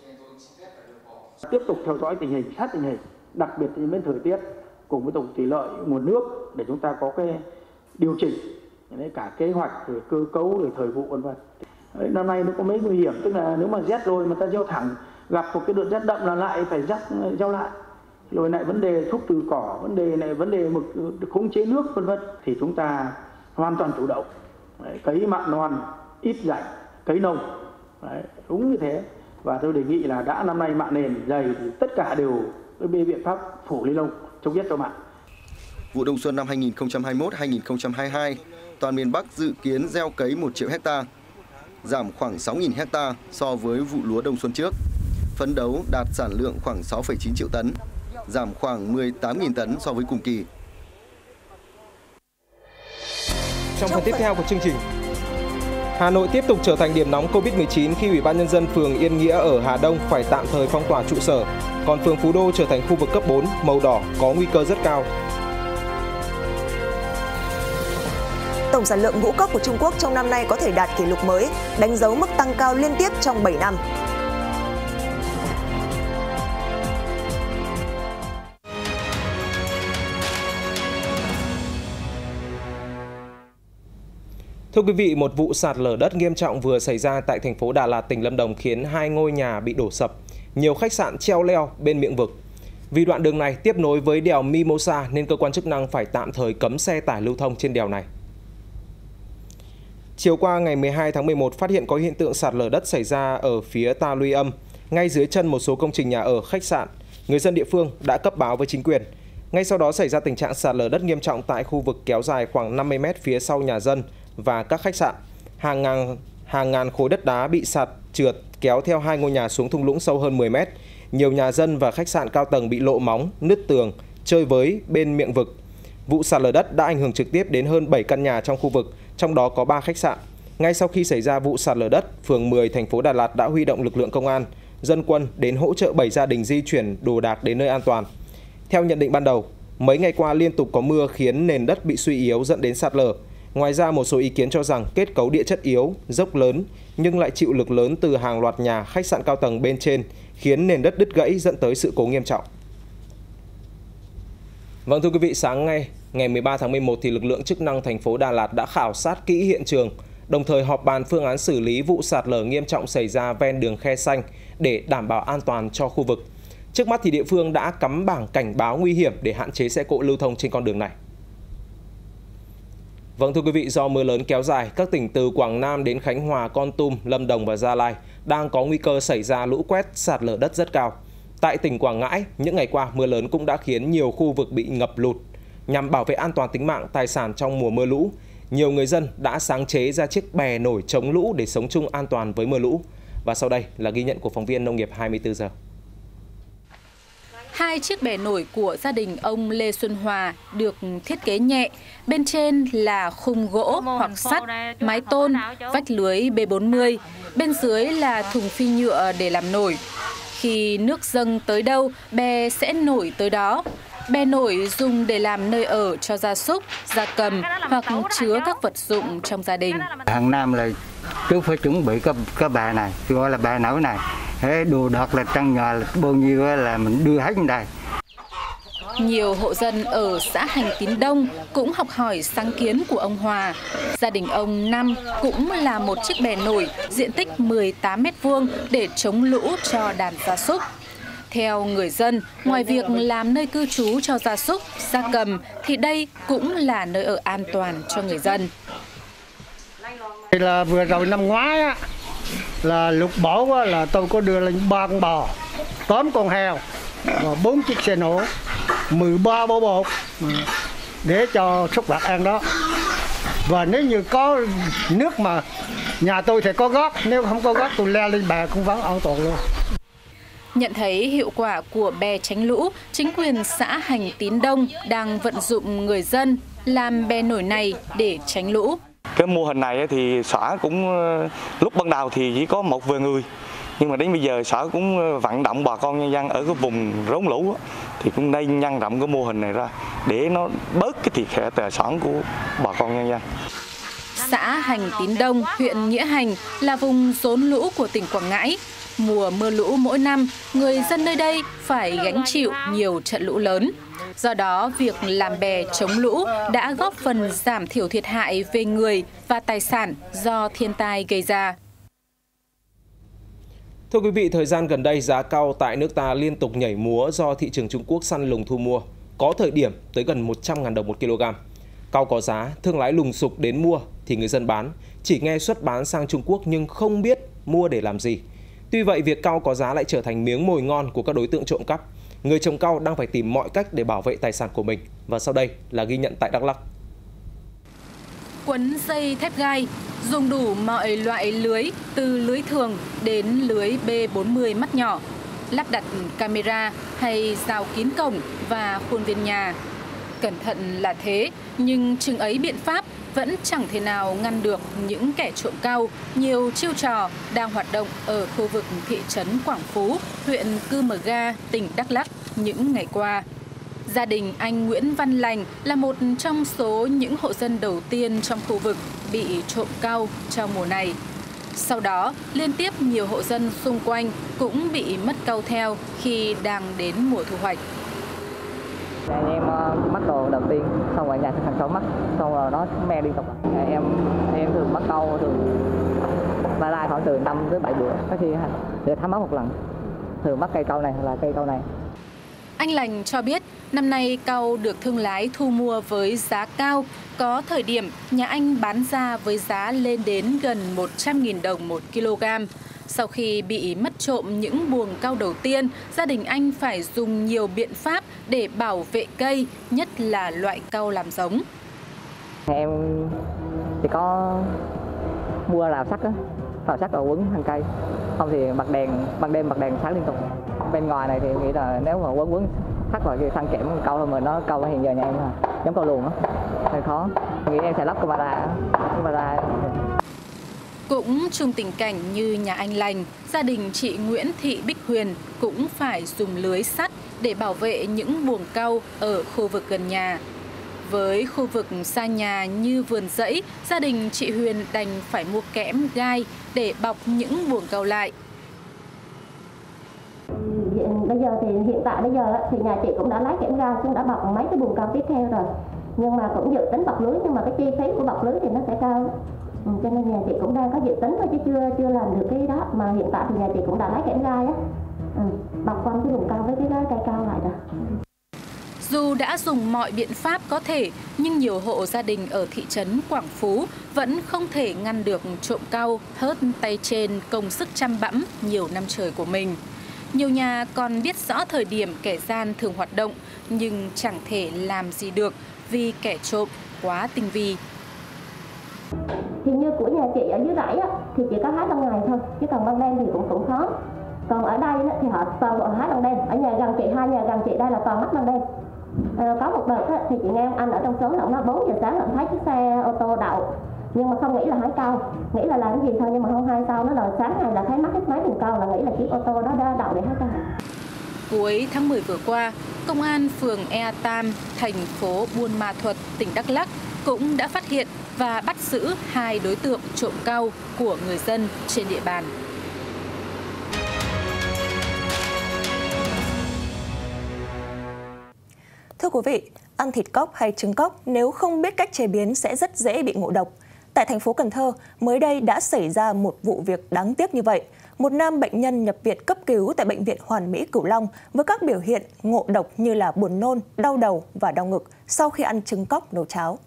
Tiếp tục theo dõi tình hình, sát tình hình, đặc biệt là bên thời tiết cùng với tổng thủy lợi nguồn nước để chúng ta có cái điều chỉnh cả kế hoạch rồi cơ cấu rồi thời vụ vân vân. Năm nay nó có mấy nguy hiểm, tức là nếu mà rét rồi mà ta gieo thẳng, gặp một cái đợt rét đậm là lại phải gieo lại. Rồi lại vấn đề thuốc trừ cỏ, vấn đề mực khống chế nước vân vân thì chúng ta hoàn toàn chủ động. Cấy mặn non, ít rảnh, cấy nông. Đúng như thế. Và tôi đề nghị là đã năm nay mặn nền dày thì tất cả đều cái biện pháp phủ ni lông chống rét cho mặn. Vụ đông xuân năm 2021-2022, toàn miền Bắc dự kiến gieo cấy 1 triệu hecta, giảm khoảng 6.000 hecta so với vụ lúa đông xuân trước. Phấn đấu đạt sản lượng khoảng 6,9 triệu tấn, giảm khoảng 18.000 tấn so với cùng kỳ. Trong phần tiếp theo của chương trình, Hà Nội tiếp tục trở thành điểm nóng Covid-19 khi Ủy ban Nhân dân phường Yên Nghĩa ở Hà Đông phải tạm thời phong tỏa trụ sở, còn phường Phú Đô trở thành khu vực cấp 4, màu đỏ, có nguy cơ rất cao. Tổng sản lượng ngũ cốc của Trung Quốc trong năm nay có thể đạt kỷ lục mới, đánh dấu mức tăng cao liên tiếp trong 7 năm. Thưa quý vị, một vụ sạt lở đất nghiêm trọng vừa xảy ra tại thành phố Đà Lạt, tỉnh Lâm Đồng khiến 2 ngôi nhà bị đổ sập, nhiều khách sạn treo leo bên miệng vực. Vì đoạn đường này tiếp nối với đèo Mimosa nên cơ quan chức năng phải tạm thời cấm xe tải lưu thông trên đèo này. Chiều qua ngày 12 tháng 11 phát hiện có hiện tượng sạt lở đất xảy ra ở phía ta luy âm, ngay dưới chân một số công trình nhà ở, khách sạn. Người dân địa phương đã cấp báo với chính quyền. Ngay sau đó xảy ra tình trạng sạt lở đất nghiêm trọng tại khu vực kéo dài khoảng 50 m phía sau nhà dân và các khách sạn. Hàng ngàn khối đất đá bị sạt trượt kéo theo 2 ngôi nhà xuống thung lũng sâu hơn 10 m. Nhiều nhà dân và khách sạn cao tầng bị lộ móng, nứt tường, chơi với bên miệng vực. Vụ sạt lở đất đã ảnh hưởng trực tiếp đến hơn 7 căn nhà trong khu vực, trong đó có 3 khách sạn. Ngay sau khi xảy ra vụ sạt lở đất, phường 10 thành phố Đà Lạt đã huy động lực lượng công an, dân quân đến hỗ trợ 7 gia đình di chuyển đồ đạc đến nơi an toàn. Theo nhận định ban đầu, mấy ngày qua liên tục có mưa khiến nền đất bị suy yếu dẫn đến sạt lở. Ngoài ra, một số ý kiến cho rằng kết cấu địa chất yếu, dốc lớn nhưng lại chịu lực lớn từ hàng loạt nhà, khách sạn cao tầng bên trên, khiến nền đất đứt gãy dẫn tới sự cố nghiêm trọng. Vâng, thưa quý vị, sáng ngày 13 tháng 11 thì lực lượng chức năng thành phố Đà Lạt đã khảo sát kỹ hiện trường, đồng thời họp bàn phương án xử lý vụ sạt lở nghiêm trọng xảy ra ven đường Khe Xanh để đảm bảo an toàn cho khu vực. Trước mắt thì địa phương đã cắm bảng cảnh báo nguy hiểm để hạn chế xe cộ lưu thông trên con đường này. Vâng, thưa quý vị, do mưa lớn kéo dài, các tỉnh từ Quảng Nam đến Khánh Hòa, Kon Tum, Lâm Đồng và Gia Lai đang có nguy cơ xảy ra lũ quét, sạt lở đất rất cao. Tại tỉnh Quảng Ngãi, những ngày qua mưa lớn cũng đã khiến nhiều khu vực bị ngập lụt. Nhằm bảo vệ an toàn tính mạng, tài sản trong mùa mưa lũ, nhiều người dân đã sáng chế ra chiếc bè nổi chống lũ để sống chung an toàn với mưa lũ. Và sau đây là ghi nhận của phóng viên Nông nghiệp 24 giờ. Hai chiếc bè nổi của gia đình ông Lê Xuân Hòa được thiết kế nhẹ. Bên trên là khung gỗ hoặc sắt, mái tôn, vách lưới B40. Bên dưới là thùng phi nhựa để làm nổi. Khi nước dâng tới đâu, bè sẽ nổi tới đó. Bè nổi dùng để làm nơi ở cho gia súc, gia cầm hoặc chứa các vật dụng trong gia đình. Hàng năm là chú phải chuẩn bị cái bè này, gọi là bè nổi này. Đồ đạc là trong nhà là bao nhiêu là mình đưa hết lên đây. Nhiều hộ dân ở xã Hành Tín Đông cũng học hỏi sáng kiến của ông Hòa. Gia đình ông Năm cũng là một chiếc bè nổi diện tích 18 m² để chống lũ cho đàn gia súc. Theo người dân, ngoài việc làm nơi cư trú cho gia súc, gia cầm thì đây cũng là nơi ở an toàn cho người dân. Là vừa rồi năm ngoái á, là lục bão á, là tôi có đưa lên 3 con bò, 8 con heo và 4 chiếc xe nổ, 13 bó bột để cho súc vật ăn đó. Và nếu như có nước mà nhà tôi thì có gót, nếu không có gót tôi leo lên bè cũng vẫn an toàn luôn. Nhận thấy hiệu quả của bè tránh lũ, chính quyền xã Hành Tín Đông đang vận dụng người dân làm bè nổi này để tránh lũ. Cái mô hình này thì xã cũng lúc ban đầu thì chỉ có một vài người, nhưng mà đến bây giờ xã cũng vận động bà con nhân dân ở cái vùng rốn lũ thì cũng nên nhân rộng cái mô hình này ra để nó bớt cái thiệt hại tài sản của bà con nhân dân. Xã Hành Tín Đông, huyện Nghĩa Hành là vùng rốn lũ của tỉnh Quảng Ngãi. Mùa mưa lũ mỗi năm, người dân nơi đây phải gánh chịu nhiều trận lũ lớn. Do đó, việc làm bè chống lũ đã góp phần giảm thiểu thiệt hại về người và tài sản do thiên tai gây ra. Thưa quý vị, thời gian gần đây giá cau tại nước ta liên tục nhảy múa do thị trường Trung Quốc săn lùng thu mua, có thời điểm tới gần 100.000 đồng 1 kg. Cau có giá, thương lái lùng sục đến mua thì người dân bán, chỉ nghe xuất bán sang Trung Quốc nhưng không biết mua để làm gì. Tuy vậy, việc cau có giá lại trở thành miếng mồi ngon của các đối tượng trộm cắp. Người trồng cau đang phải tìm mọi cách để bảo vệ tài sản của mình. Và sau đây là ghi nhận tại Đắk Lắk. Quấn dây thép gai, dùng đủ mọi loại lưới, từ lưới thường đến lưới B40 mắt nhỏ, lắp đặt camera hay rào kín cổng và khuôn viên nhà. Cẩn thận là thế, nhưng chừng ấy biện pháp vẫn chẳng thể nào ngăn được những kẻ trộm cau, nhiều chiêu trò đang hoạt động ở khu vực thị trấn Quảng Phú, huyện Cư Mờ Ga, tỉnh Đắk Lắk những ngày qua. Gia đình anh Nguyễn Văn Lành là một trong số những hộ dân đầu tiên trong khu vực bị trộm cau trong mùa này. Sau đó, liên tiếp nhiều hộ dân xung quanh cũng bị mất cau theo khi đang đến mùa thu hoạch. Em mắc đồ đầu tiên, xong rồi nhà thằng cháu mắc, xong rồi nó me liên tục. Em thường mắc cau thường và lại khoảng từ 5 tới 7 bữa, có khi để thăm mắc một lần. Thường mắc cây cau này là cây cau này. Anh Lành cho biết năm nay cau được thương lái thu mua với giá cao, có thời điểm nhà anh bán ra với giá lên đến gần 100.000 đồng 1 kg. Sau khi bị mất trộm những buồng cau đầu tiên, gia đình anh phải dùng nhiều biện pháp để bảo vệ cây, nhất là loại cau làm giống. Em thì có mua rào sắt á, rào sắt rồi quấn thân cây. Không thì ban đêm bật đèn sáng liên tục. Bên ngoài này thì nghĩ là nếu mà quấn thắt vào cái thân kẽm cau thôi mà nó cau hiện giờ nhà em là giống cau luồng á, hơi khó. Nghĩ em sẽ lắp camera. Cũng chung tình cảnh như nhà anh Lành, gia đình chị Nguyễn Thị Bích Huyền cũng phải dùng lưới sắt để bảo vệ những buồng cau ở khu vực gần nhà. Với khu vực xa nhà như vườn rẫy, gia đình chị Huyền đành phải mua kẽm gai để bọc những buồng cau lại. Bây giờ thì hiện tại thì nhà chị cũng đã lấy kẽm gai cũng đã bọc mấy cái buồng cau tiếp theo rồi. Nhưng mà cũng dự tính bọc lưới, nhưng mà cái chi phí của bọc lưới thì nó sẽ cao. Cho nên nhà chị cũng đang có dự tính thôi chứ chưa làm được cái đó. Mà hiện tại thì nhà chị cũng đã lấy kẽm gai á, bọc quanh cái buồng cau với cái cây cao lại rồi. Dù đã dùng mọi biện pháp có thể, nhưng nhiều hộ gia đình ở thị trấn Quảng Phú vẫn không thể ngăn được trộm cau hớt tay trên công sức chăm bẵm nhiều năm trời của mình. Nhiều nhà còn biết rõ thời điểm kẻ gian thường hoạt động, nhưng chẳng thể làm gì được vì kẻ trộm quá tinh vi. Thì như của nhà chị ở dưới rẫy thì chỉ có hái ban ngày thôi, chứ còn ban đêm thì cũng khó. Còn ở đây thì họ toàn bộ hái ban đêm. Ở nhà gần chị, 2 nhà gần chị đây là toàn hái ban đêm. Có một đợt thì chị nghe ông anh ở trong xóm là ông nói 4 giờ sáng ông thấy chiếc xe ô tô đậu, nhưng mà không nghĩ là hái cau, nghĩ là làm cái gì thôi, nhưng mà không hay sau nó là sáng này là thấy mắc hết mấy buồng cau, là nghĩ là chiếc ô tô đó đậu để hái cau. Cuối tháng 10 vừa qua, Công an phường Ea Tam, thành phố Buôn Ma Thuột, tỉnh Đắk Lắk cũng đã phát hiện và bắt giữ 2 đối tượng trộm cau của người dân trên địa bàn. Thưa quý vị, ăn thịt cóc hay trứng cóc nếu không biết cách chế biến sẽ rất dễ bị ngộ độc. Tại thành phố Cần Thơ, mới đây đã xảy ra một vụ việc đáng tiếc như vậy. Một nam bệnh nhân nhập viện cấp cứu tại Bệnh viện Hoàn Mỹ Cửu Long với các biểu hiện ngộ độc như là buồn nôn, đau đầu và đau ngực sau khi ăn trứng cóc nấu cháo.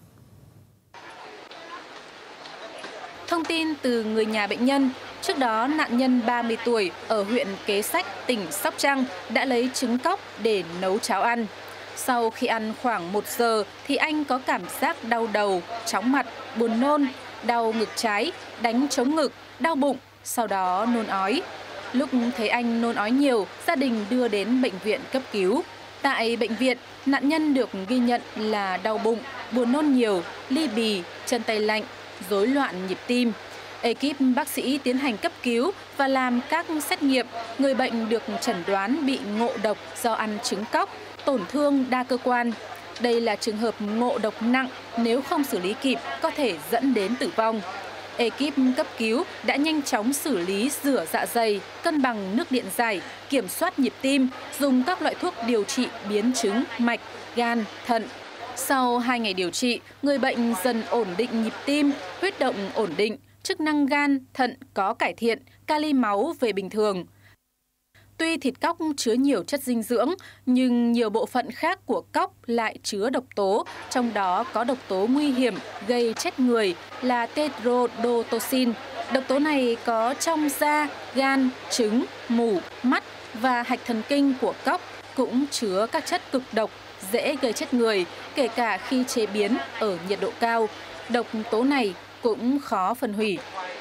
Thông tin từ người nhà bệnh nhân, trước đó nạn nhân 30 tuổi ở huyện Kế Sách, tỉnh Sóc Trăng đã lấy trứng cóc để nấu cháo ăn. Sau khi ăn khoảng 1 giờ thì anh có cảm giác đau đầu, chóng mặt, buồn nôn, đau ngực trái, đánh trống ngực, đau bụng, sau đó nôn ói. Lúc thấy anh nôn ói nhiều, gia đình đưa đến bệnh viện cấp cứu. Tại bệnh viện, nạn nhân được ghi nhận là đau bụng, buồn nôn nhiều, ly bì, chân tay lạnh, rối loạn nhịp tim. Ekip bác sĩ tiến hành cấp cứu và làm các xét nghiệm. Người bệnh được chẩn đoán bị ngộ độc do ăn trứng cóc, tổn thương đa cơ quan. Đây là trường hợp ngộ độc nặng, nếu không xử lý kịp có thể dẫn đến tử vong. Ekip cấp cứu đã nhanh chóng xử lý rửa dạ dày, cân bằng nước điện giải, kiểm soát nhịp tim, dùng các loại thuốc điều trị biến chứng mạch, gan, thận. Sau 2 ngày điều trị, người bệnh dần ổn định nhịp tim, huyết động ổn định, chức năng gan, thận có cải thiện, kali máu về bình thường. Tuy thịt cóc chứa nhiều chất dinh dưỡng, nhưng nhiều bộ phận khác của cóc lại chứa độc tố, trong đó có độc tố nguy hiểm gây chết người là tetrodotoxin. Độc tố này có trong da, gan, trứng, mủ, mắt và hạch thần kinh của cóc, cũng chứa các chất cực độc, dễ gây chết người, kể cả khi chế biến ở nhiệt độ cao. Độc tố này cũng khó phân hủy.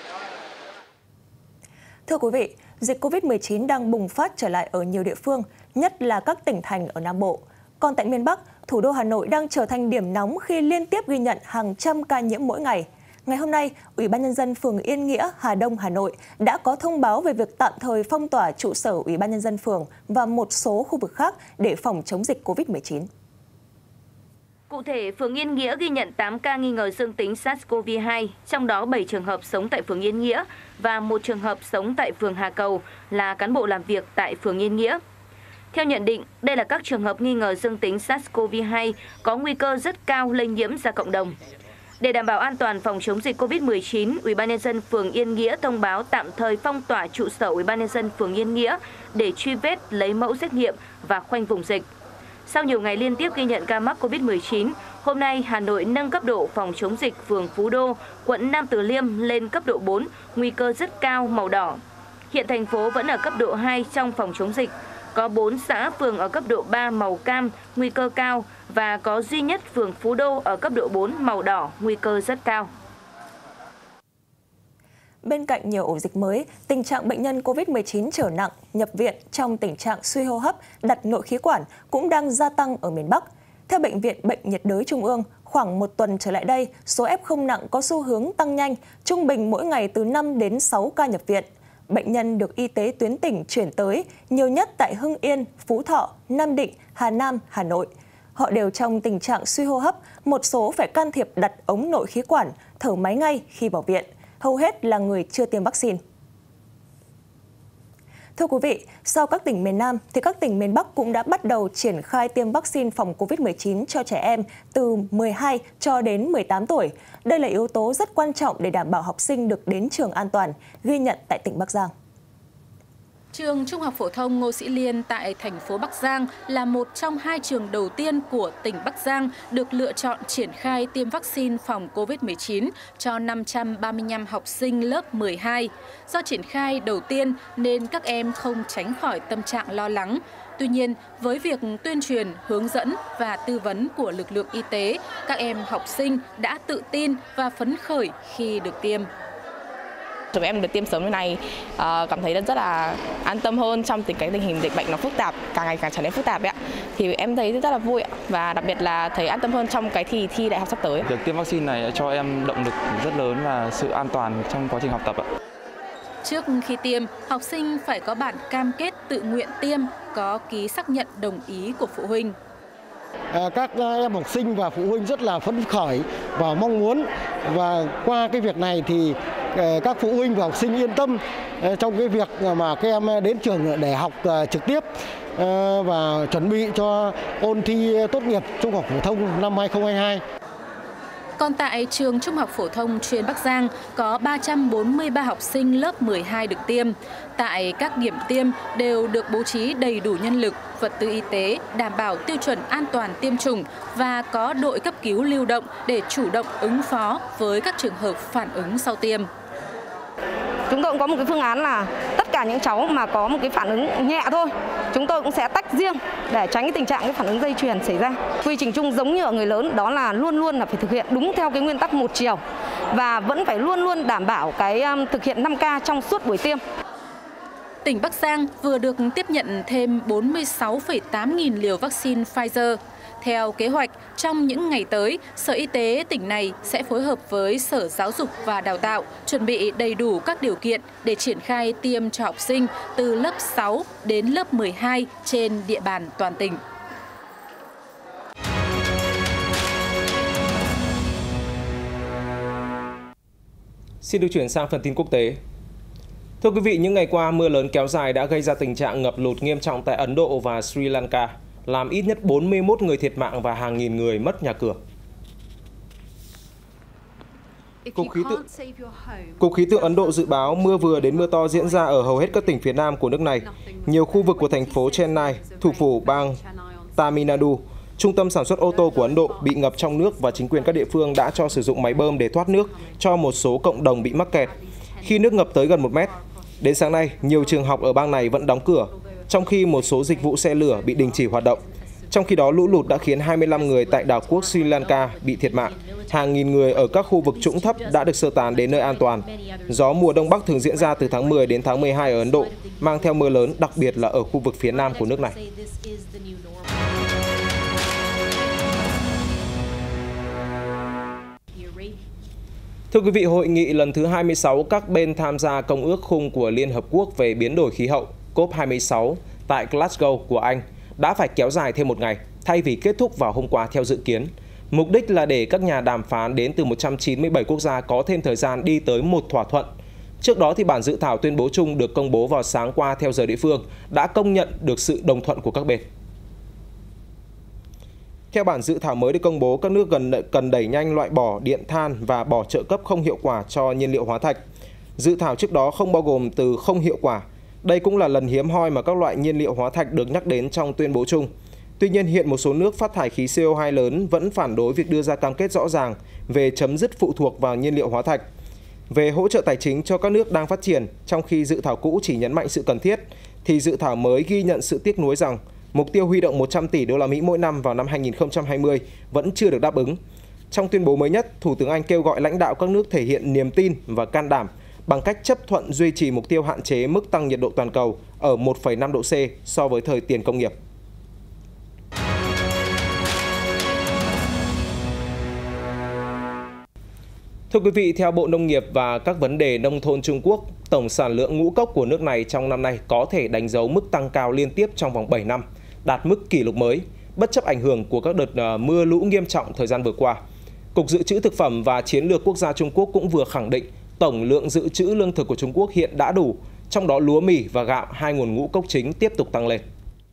Thưa quý vị, dịch Covid-19 đang bùng phát trở lại ở nhiều địa phương, nhất là các tỉnh thành ở Nam Bộ. Còn tại miền Bắc, thủ đô Hà Nội đang trở thành điểm nóng khi liên tiếp ghi nhận hàng trăm ca nhiễm mỗi ngày. Ngày hôm nay, Ủy ban Nhân dân phường Yên Nghĩa, Hà Đông, Hà Nội đã có thông báo về việc tạm thời phong tỏa trụ sở Ủy ban Nhân dân phường và một số khu vực khác để phòng chống dịch Covid-19. Cụ thể, phường Yên Nghĩa ghi nhận 8 ca nghi ngờ dương tính SARS-CoV-2, trong đó 7 trường hợp sống tại phường Yên Nghĩa và 1 trường hợp sống tại phường Hà Cầu là cán bộ làm việc tại phường Yên Nghĩa. Theo nhận định, đây là các trường hợp nghi ngờ dương tính SARS-CoV-2 có nguy cơ rất cao lây nhiễm ra cộng đồng. Để đảm bảo an toàn phòng chống dịch Covid-19, Ủy ban Nhân dân phường Yên Nghĩa thông báo tạm thời phong tỏa trụ sở Ủy ban Nhân dân phường Yên Nghĩa để truy vết, lấy mẫu xét nghiệm và khoanh vùng dịch. Sau nhiều ngày liên tiếp ghi nhận ca mắc Covid-19, hôm nay Hà Nội nâng cấp độ phòng chống dịch phường Phú Đô, quận Nam Từ Liêm lên cấp độ 4, nguy cơ rất cao màu đỏ. Hiện thành phố vẫn ở cấp độ 2 trong phòng chống dịch, có 4 xã phường ở cấp độ 3 màu cam, nguy cơ cao và có duy nhất phường Phú Đô ở cấp độ 4 màu đỏ, nguy cơ rất cao. Bên cạnh nhiều ổ dịch mới, tình trạng bệnh nhân Covid-19 trở nặng, nhập viện trong tình trạng suy hô hấp, đặt nội khí quản cũng đang gia tăng ở miền Bắc. Theo Bệnh viện Bệnh nhiệt đới Trung ương, khoảng 1 tuần trở lại đây, số F0 nặng có xu hướng tăng nhanh, trung bình mỗi ngày từ 5 đến 6 ca nhập viện. Bệnh nhân được y tế tuyến tỉnh chuyển tới, nhiều nhất tại Hưng Yên, Phú Thọ, Nam Định, Hà Nam, Hà Nội. Họ đều trong tình trạng suy hô hấp, một số phải can thiệp đặt ống nội khí quản, thở máy ngay khi vào viện. Hầu hết là người chưa tiêm vaccine. Thưa quý vị, sau các tỉnh miền Nam, thì các tỉnh miền Bắc cũng đã bắt đầu triển khai tiêm vaccine phòng COVID-19 cho trẻ em từ 12 cho đến 18 tuổi. Đây là yếu tố rất quan trọng để đảm bảo học sinh được đến trường an toàn, ghi nhận tại tỉnh Bắc Giang. Trường Trung học phổ thông Ngô Sĩ Liên tại thành phố Bắc Giang là một trong 2 trường đầu tiên của tỉnh Bắc Giang được lựa chọn triển khai tiêm vaccine phòng COVID-19 cho 535 học sinh lớp 12. Do triển khai đầu tiên nên các em không tránh khỏi tâm trạng lo lắng. Tuy nhiên, với việc tuyên truyền, hướng dẫn và tư vấn của lực lượng y tế, các em học sinh đã tự tin và phấn khởi khi được tiêm. Chúng em được tiêm sớm như này, cảm thấy rất là an tâm hơn trong tình hình dịch bệnh nó phức tạp, càng ngày càng trở nên phức tạp ạ. Thì em thấy rất là vui và đặc biệt là thấy an tâm hơn trong cái thi đại học sắp tới. Việc tiêm vaccine này cho em động lực rất lớn và sự an toàn trong quá trình học tập ạ. Trước khi tiêm, học sinh phải có bản cam kết tự nguyện tiêm, có ký xác nhận đồng ý của phụ huynh. Các em học sinh và phụ huynh rất là phấn khởi và mong muốn, và qua cái việc này thì các phụ huynh và học sinh yên tâm trong cái việc mà các em đến trường để học trực tiếp và chuẩn bị cho ôn thi tốt nghiệp trung học phổ thông năm 2022. Còn tại trường Trung học phổ thông chuyên Bắc Giang có 343 học sinh lớp 12 được tiêm. Tại các điểm tiêm đều được bố trí đầy đủ nhân lực, vật tư y tế, đảm bảo tiêu chuẩn an toàn tiêm chủng và có đội cấp cứu lưu động để chủ động ứng phó với các trường hợp phản ứng sau tiêm. Chúng tôi cũng có một cái phương án là tất cả những cháu mà có một cái phản ứng nhẹ thôi, chúng tôi cũng sẽ tách riêng để tránh cái tình trạng cái phản ứng dây chuyền xảy ra. Quy trình chung giống như ở người lớn, đó là luôn luôn là phải thực hiện đúng theo cái nguyên tắc một chiều và vẫn phải luôn luôn đảm bảo cái thực hiện 5K trong suốt buổi tiêm. Tỉnh Bắc Giang vừa được tiếp nhận thêm 46,8 nghìn liều vaccine Pfizer. Theo kế hoạch, trong những ngày tới, Sở Y tế tỉnh này sẽ phối hợp với Sở Giáo dục và Đào tạo chuẩn bị đầy đủ các điều kiện để triển khai tiêm cho học sinh từ lớp 6 đến lớp 12 trên địa bàn toàn tỉnh. Xin được chuyển sang phần tin quốc tế. Thưa quý vị, những ngày qua, mưa lớn kéo dài đã gây ra tình trạng ngập lụt nghiêm trọng tại Ấn Độ và Sri Lanka, làm ít nhất 41 người thiệt mạng và hàng nghìn người mất nhà cửa. Cục Khí tượng Ấn Độ dự báo mưa vừa đến mưa to diễn ra ở hầu hết các tỉnh phía nam của nước này. Nhiều khu vực của thành phố Chennai, thủ phủ bang Tamil Nadu, trung tâm sản xuất ô tô của Ấn Độ bị ngập trong nước và chính quyền các địa phương đã cho sử dụng máy bơm để thoát nước cho một số cộng đồng bị mắc kẹt. Khi nước ngập tới gần 1 mét, đến sáng nay, nhiều trường học ở bang này vẫn đóng cửa, trong khi một số dịch vụ xe lửa bị đình chỉ hoạt động. Trong khi đó, lũ lụt đã khiến 25 người tại đảo quốc Sri Lanka bị thiệt mạng. Hàng nghìn người ở các khu vực trũng thấp đã được sơ tán đến nơi an toàn. Gió mùa Đông Bắc thường diễn ra từ tháng 10 đến tháng 12 ở Ấn Độ, mang theo mưa lớn, đặc biệt là ở khu vực phía nam của nước này. Thưa quý vị, hội nghị lần thứ 26 các bên tham gia Công ước Khung của Liên Hợp Quốc về biến đổi khí hậu COP26 tại Glasgow của Anh đã phải kéo dài thêm một ngày, thay vì kết thúc vào hôm qua theo dự kiến. Mục đích là để các nhà đàm phán đến từ 197 quốc gia có thêm thời gian đi tới một thỏa thuận. Trước đó, thì bản dự thảo tuyên bố chung được công bố vào sáng qua theo giờ địa phương đã công nhận được sự đồng thuận của các bên. Theo bản dự thảo mới được công bố, các nước cần đẩy nhanh loại bỏ điện than và bỏ trợ cấp không hiệu quả cho nhiên liệu hóa thạch. Dự thảo trước đó không bao gồm từ không hiệu quả. Đây cũng là lần hiếm hoi mà các loại nhiên liệu hóa thạch được nhắc đến trong tuyên bố chung. Tuy nhiên, hiện một số nước phát thải khí CO2 lớn vẫn phản đối việc đưa ra cam kết rõ ràng về chấm dứt phụ thuộc vào nhiên liệu hóa thạch. Về hỗ trợ tài chính cho các nước đang phát triển, trong khi dự thảo cũ chỉ nhấn mạnh sự cần thiết, thì dự thảo mới ghi nhận sự tiếc nuối rằng mục tiêu huy động 100 tỷ đô la Mỹ mỗi năm vào năm 2020 vẫn chưa được đáp ứng. Trong tuyên bố mới nhất, Thủ tướng Anh kêu gọi lãnh đạo các nước thể hiện niềm tin và can đảm bằng cách chấp thuận duy trì mục tiêu hạn chế mức tăng nhiệt độ toàn cầu ở 1,5 độ C so với thời tiền công nghiệp. Thưa quý vị, theo Bộ Nông nghiệp và các vấn đề nông thôn Trung Quốc, tổng sản lượng ngũ cốc của nước này trong năm nay có thể đánh dấu mức tăng cao liên tiếp trong vòng 7 năm, đạt mức kỷ lục mới. bất chấp ảnh hưởng của các đợt mưa lũ nghiêm trọng thời gian vừa qua. Cục Dự trữ Thực phẩm và Chiến lược Quốc gia Trung Quốc cũng vừa khẳng định tổng lượng dự trữ lương thực của Trung Quốc hiện đã đủ, trong đó lúa mì và gạo, hai nguồn ngũ cốc chính tiếp tục tăng lên.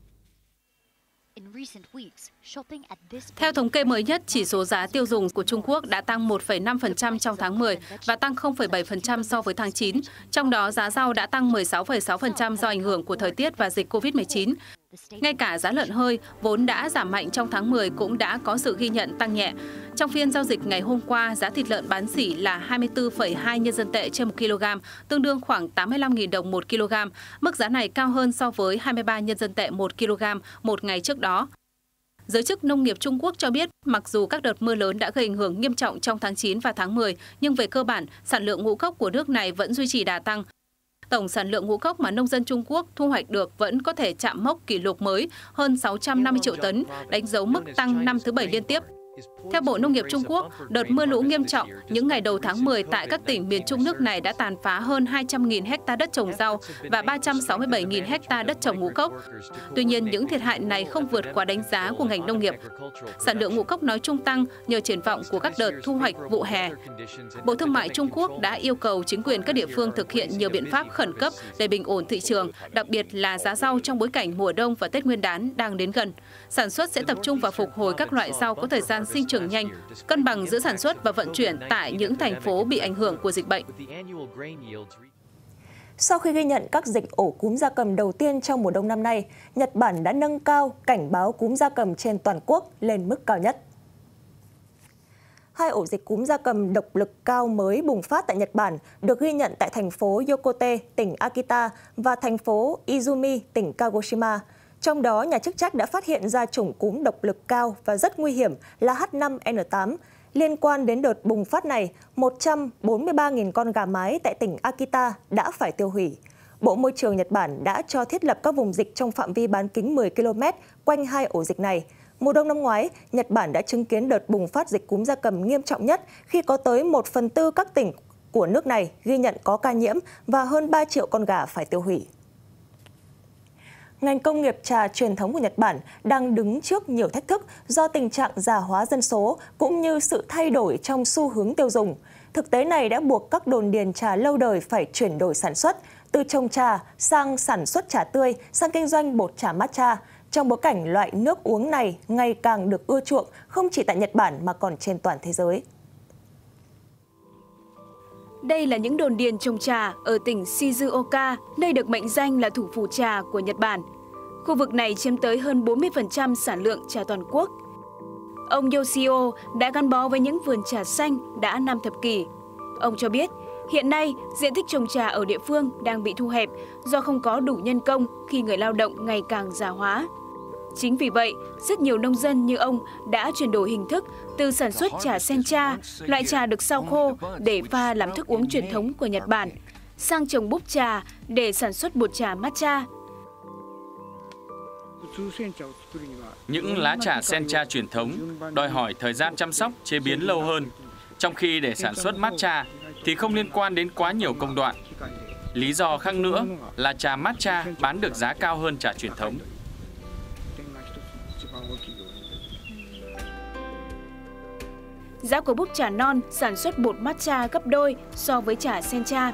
Theo thống kê mới nhất, chỉ số giá tiêu dùng của Trung Quốc đã tăng 1,5% trong tháng 10 và tăng 0,7% so với tháng 9. Trong đó, giá rau đã tăng 16,6% do ảnh hưởng của thời tiết và dịch Covid-19. Ngay cả giá lợn hơi, vốn đã giảm mạnh trong tháng 10 cũng đã có sự ghi nhận tăng nhẹ. Trong phiên giao dịch ngày hôm qua, giá thịt lợn bán sỉ là 24,2 nhân dân tệ trên 1 kg, tương đương khoảng 85.000 đồng 1 kg. Mức giá này cao hơn so với 23 nhân dân tệ 1 kg một ngày trước đó. Giới chức nông nghiệp Trung Quốc cho biết, mặc dù các đợt mưa lớn đã gây ảnh hưởng nghiêm trọng trong tháng 9 và tháng 10, nhưng về cơ bản, sản lượng ngũ cốc của nước này vẫn duy trì đà tăng. Tổng sản lượng ngũ cốc mà nông dân Trung Quốc thu hoạch được vẫn có thể chạm mốc kỷ lục mới hơn 650 triệu tấn, đánh dấu mức tăng năm thứ 7 liên tiếp. Theo Bộ Nông nghiệp Trung Quốc, đợt mưa lũ nghiêm trọng những ngày đầu tháng 10 tại các tỉnh miền Trung nước này đã tàn phá hơn 200.000 hecta đất trồng rau và 367.000 hecta đất trồng ngũ cốc. Tuy nhiên, những thiệt hại này không vượt quá đánh giá của ngành nông nghiệp. Sản lượng ngũ cốc nói chung tăng nhờ triển vọng của các đợt thu hoạch vụ hè. Bộ Thương mại Trung Quốc đã yêu cầu chính quyền các địa phương thực hiện nhiều biện pháp khẩn cấp để bình ổn thị trường, đặc biệt là giá rau trong bối cảnh mùa đông và Tết Nguyên đán đang đến gần. Sản xuất sẽ tập trung vào phục hồi các loại rau có thời gian sinh trưởng nhanh, cân bằng giữa sản xuất và vận chuyển tại những thành phố bị ảnh hưởng của dịch bệnh. Sau khi ghi nhận các dịch ổ cúm gia cầm đầu tiên trong mùa đông năm nay, Nhật Bản đã nâng cao cảnh báo cúm gia cầm trên toàn quốc lên mức cao nhất. Hai ổ dịch cúm gia cầm độc lực cao mới bùng phát tại Nhật Bản được ghi nhận tại thành phố Yokote, tỉnh Akita và thành phố Izumi, tỉnh Kagoshima. Trong đó, nhà chức trách đã phát hiện ra chủng cúm độc lực cao và rất nguy hiểm là H5N8. Liên quan đến đợt bùng phát này, 143.000 con gà mái tại tỉnh Akita đã phải tiêu hủy. Bộ Môi trường Nhật Bản đã cho thiết lập các vùng dịch trong phạm vi bán kính 10 km quanh hai ổ dịch này. Mùa đông năm ngoái, Nhật Bản đã chứng kiến đợt bùng phát dịch cúm gia cầm nghiêm trọng nhất khi có tới 1/4 các tỉnh của nước này ghi nhận có ca nhiễm và hơn 3 triệu con gà phải tiêu hủy. Ngành công nghiệp trà truyền thống của Nhật Bản đang đứng trước nhiều thách thức do tình trạng già hóa dân số cũng như sự thay đổi trong xu hướng tiêu dùng. Thực tế này đã buộc các đồn điền trà lâu đời phải chuyển đổi sản xuất, từ trồng trà sang sản xuất trà tươi, sang kinh doanh bột trà matcha. Trong bối cảnh loại nước uống này ngày càng được ưa chuộng không chỉ tại Nhật Bản mà còn trên toàn thế giới. Đây là những đồn điền trồng trà ở tỉnh Shizuoka, nơi được mệnh danh là thủ phủ trà của Nhật Bản. Khu vực này chiếm tới hơn 40% sản lượng trà toàn quốc. Ông Yoshio đã gắn bó với những vườn trà xanh đã 5 thập kỷ. Ông cho biết, hiện nay diện tích trồng trà ở địa phương đang bị thu hẹp do không có đủ nhân công khi người lao động ngày càng già hóa. Chính vì vậy, rất nhiều nông dân như ông đã chuyển đổi hình thức từ sản xuất trà sencha, loại trà được sao khô để pha làm thức uống truyền thống của Nhật Bản, sang trồng búp trà để sản xuất bột trà matcha. Những lá trà sencha truyền thống đòi hỏi thời gian chăm sóc, chế biến lâu hơn, trong khi để sản xuất matcha thì không liên quan đến quá nhiều công đoạn. Lý do khác nữa là trà matcha bán được giá cao hơn trà truyền thống. Giá của búp trà non sản xuất bột matcha gấp đôi so với trà sencha.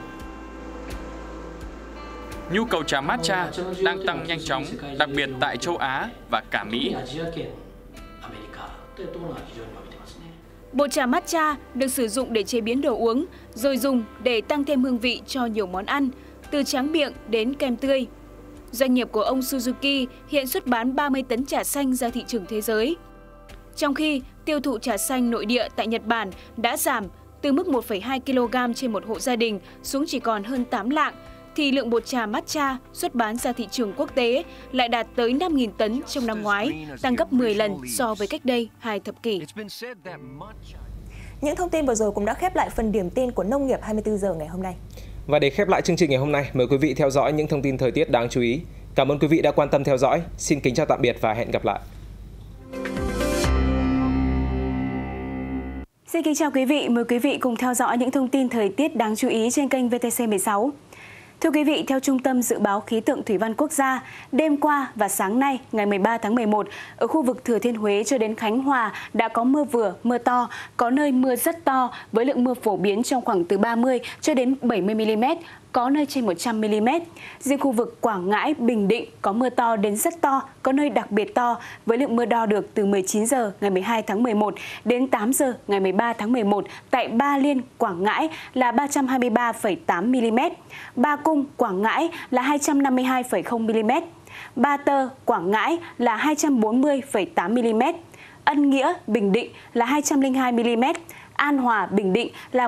Nhu cầu trà matcha đang tăng nhanh chóng, đặc biệt tại châu Á và cả Mỹ. Bột trà matcha được sử dụng để chế biến đồ uống, rồi dùng để tăng thêm hương vị cho nhiều món ăn, từ tráng miệng đến kem tươi. Doanh nghiệp của ông Suzuki hiện xuất bán 30 tấn trà xanh ra thị trường thế giới. Trong khi tiêu thụ trà xanh nội địa tại Nhật Bản đã giảm từ mức 1,2 kg trên một hộ gia đình xuống chỉ còn hơn 8 lạng, thì lượng bột trà matcha xuất bán ra thị trường quốc tế lại đạt tới 5.000 tấn trong năm ngoái, tăng gấp 10 lần so với cách đây 2 thập kỷ. Những thông tin vừa rồi cũng đã khép lại phần điểm tin của Nông nghiệp 24 giờ ngày hôm nay. Và để khép lại chương trình ngày hôm nay, mời quý vị theo dõi những thông tin thời tiết đáng chú ý. Cảm ơn quý vị đã quan tâm theo dõi. Xin kính chào tạm biệt và hẹn gặp lại. Xin kính chào quý vị, mời quý vị cùng theo dõi những thông tin thời tiết đáng chú ý trên kênh VTC16. Thưa quý vị, theo Trung tâm Dự báo Khí tượng Thủy văn Quốc gia, đêm qua và sáng nay, ngày 13 tháng 11, ở khu vực Thừa Thiên Huế cho đến Khánh Hòa đã có mưa vừa, mưa to, có nơi mưa rất to với lượng mưa phổ biến trong khoảng từ 30 cho đến 70 mm, có nơi trên 100 mm. Riêng khu vực Quảng Ngãi, Bình Định có mưa to đến rất to, có nơi đặc biệt to với lượng mưa đo được từ 19 giờ ngày 12 tháng 11 đến 8 giờ ngày 13 tháng 11 tại Ba Liên, Quảng Ngãi là 323,8 mm, Ba Cung, Quảng Ngãi là 252,0 mm, Ba Tơ, Quảng Ngãi là 240,8 mm, Ân Nghĩa, Bình Định là 202 mm, An Hòa, Bình Định là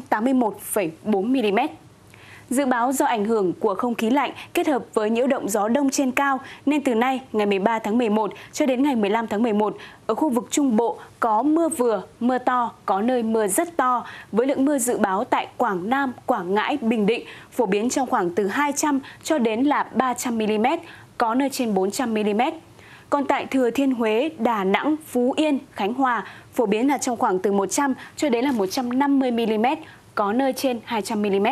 181,4 mm. Dự báo do ảnh hưởng của không khí lạnh kết hợp với nhiễu động gió đông trên cao nên từ nay ngày 13 tháng 11 cho đến ngày 15 tháng 11 ở khu vực Trung Bộ có mưa vừa, mưa to, có nơi mưa rất to với lượng mưa dự báo tại Quảng Nam, Quảng Ngãi, Bình Định phổ biến trong khoảng từ 200 cho đến là 300 mm, có nơi trên 400 mm. Còn tại Thừa Thiên Huế, Đà Nẵng, Phú Yên, Khánh Hòa phổ biến là trong khoảng từ 100 cho đến là 150 mm, có nơi trên 200 mm.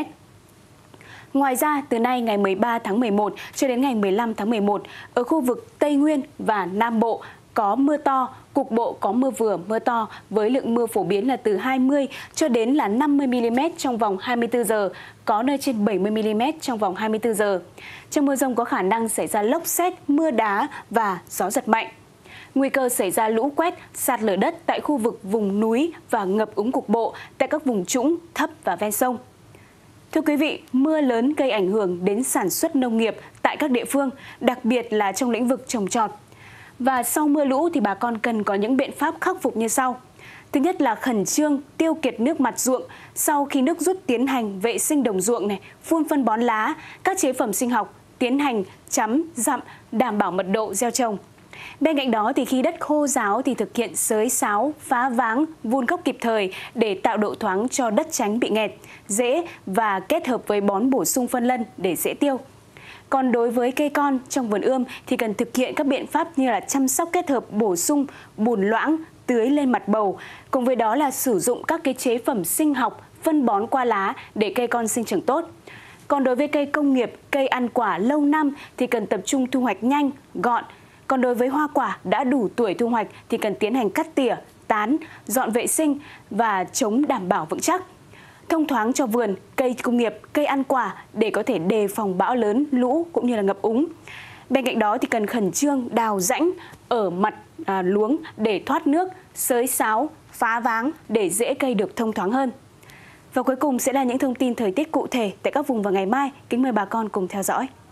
Ngoài ra, từ nay ngày 13 tháng 11 cho đến ngày 15 tháng 11, ở khu vực Tây Nguyên và Nam Bộ có mưa to, cục bộ có mưa vừa, mưa to với lượng mưa phổ biến là từ 20 cho đến là 50 mm trong vòng 24 giờ, có nơi trên 70 mm trong vòng 24 giờ. Trong mưa dông có khả năng xảy ra lốc sét, mưa đá và gió giật mạnh. Nguy cơ xảy ra lũ quét, sạt lở đất tại khu vực vùng núi và ngập úng cục bộ tại các vùng trũng, thấp và ven sông. Thưa quý vị, mưa lớn gây ảnh hưởng đến sản xuất nông nghiệp tại các địa phương, đặc biệt là trong lĩnh vực trồng trọt. Và sau mưa lũ thì bà con cần có những biện pháp khắc phục như sau. Thứ nhất là khẩn trương tiêu kiệt nước mặt ruộng, sau khi nước rút tiến hành vệ sinh đồng ruộng này, phun phân bón lá, các chế phẩm sinh học, tiến hành chắm, dặm, đảm bảo mật độ gieo trồng. Bên cạnh đó thì khi đất khô ráo thì thực hiện xới xáo, phá váng, vun gốc kịp thời để tạo độ thoáng cho đất tránh bị nghẹt, rễ và kết hợp với bón bổ sung phân lân để dễ tiêu. Còn đối với cây con trong vườn ươm thì cần thực hiện các biện pháp như là chăm sóc kết hợp bổ sung bùn loãng, tưới lên mặt bầu, cùng với đó là sử dụng các cái chế phẩm sinh học, phân bón qua lá để cây con sinh trưởng tốt. Còn đối với cây công nghiệp, cây ăn quả lâu năm thì cần tập trung thu hoạch nhanh, gọn. Còn đối với hoa quả đã đủ tuổi thu hoạch thì cần tiến hành cắt tỉa, tán, dọn vệ sinh và chống đảm bảo vững chắc. Thông thoáng cho vườn, cây công nghiệp, cây ăn quả để có thể đề phòng bão lớn, lũ cũng như là ngập úng. Bên cạnh đó thì cần khẩn trương đào rãnh ở mặt luống để thoát nước, xới xáo, phá váng để rễ cây được thông thoáng hơn. Và cuối cùng sẽ là những thông tin thời tiết cụ thể tại các vùng vào ngày mai. Kính mời bà con cùng theo dõi.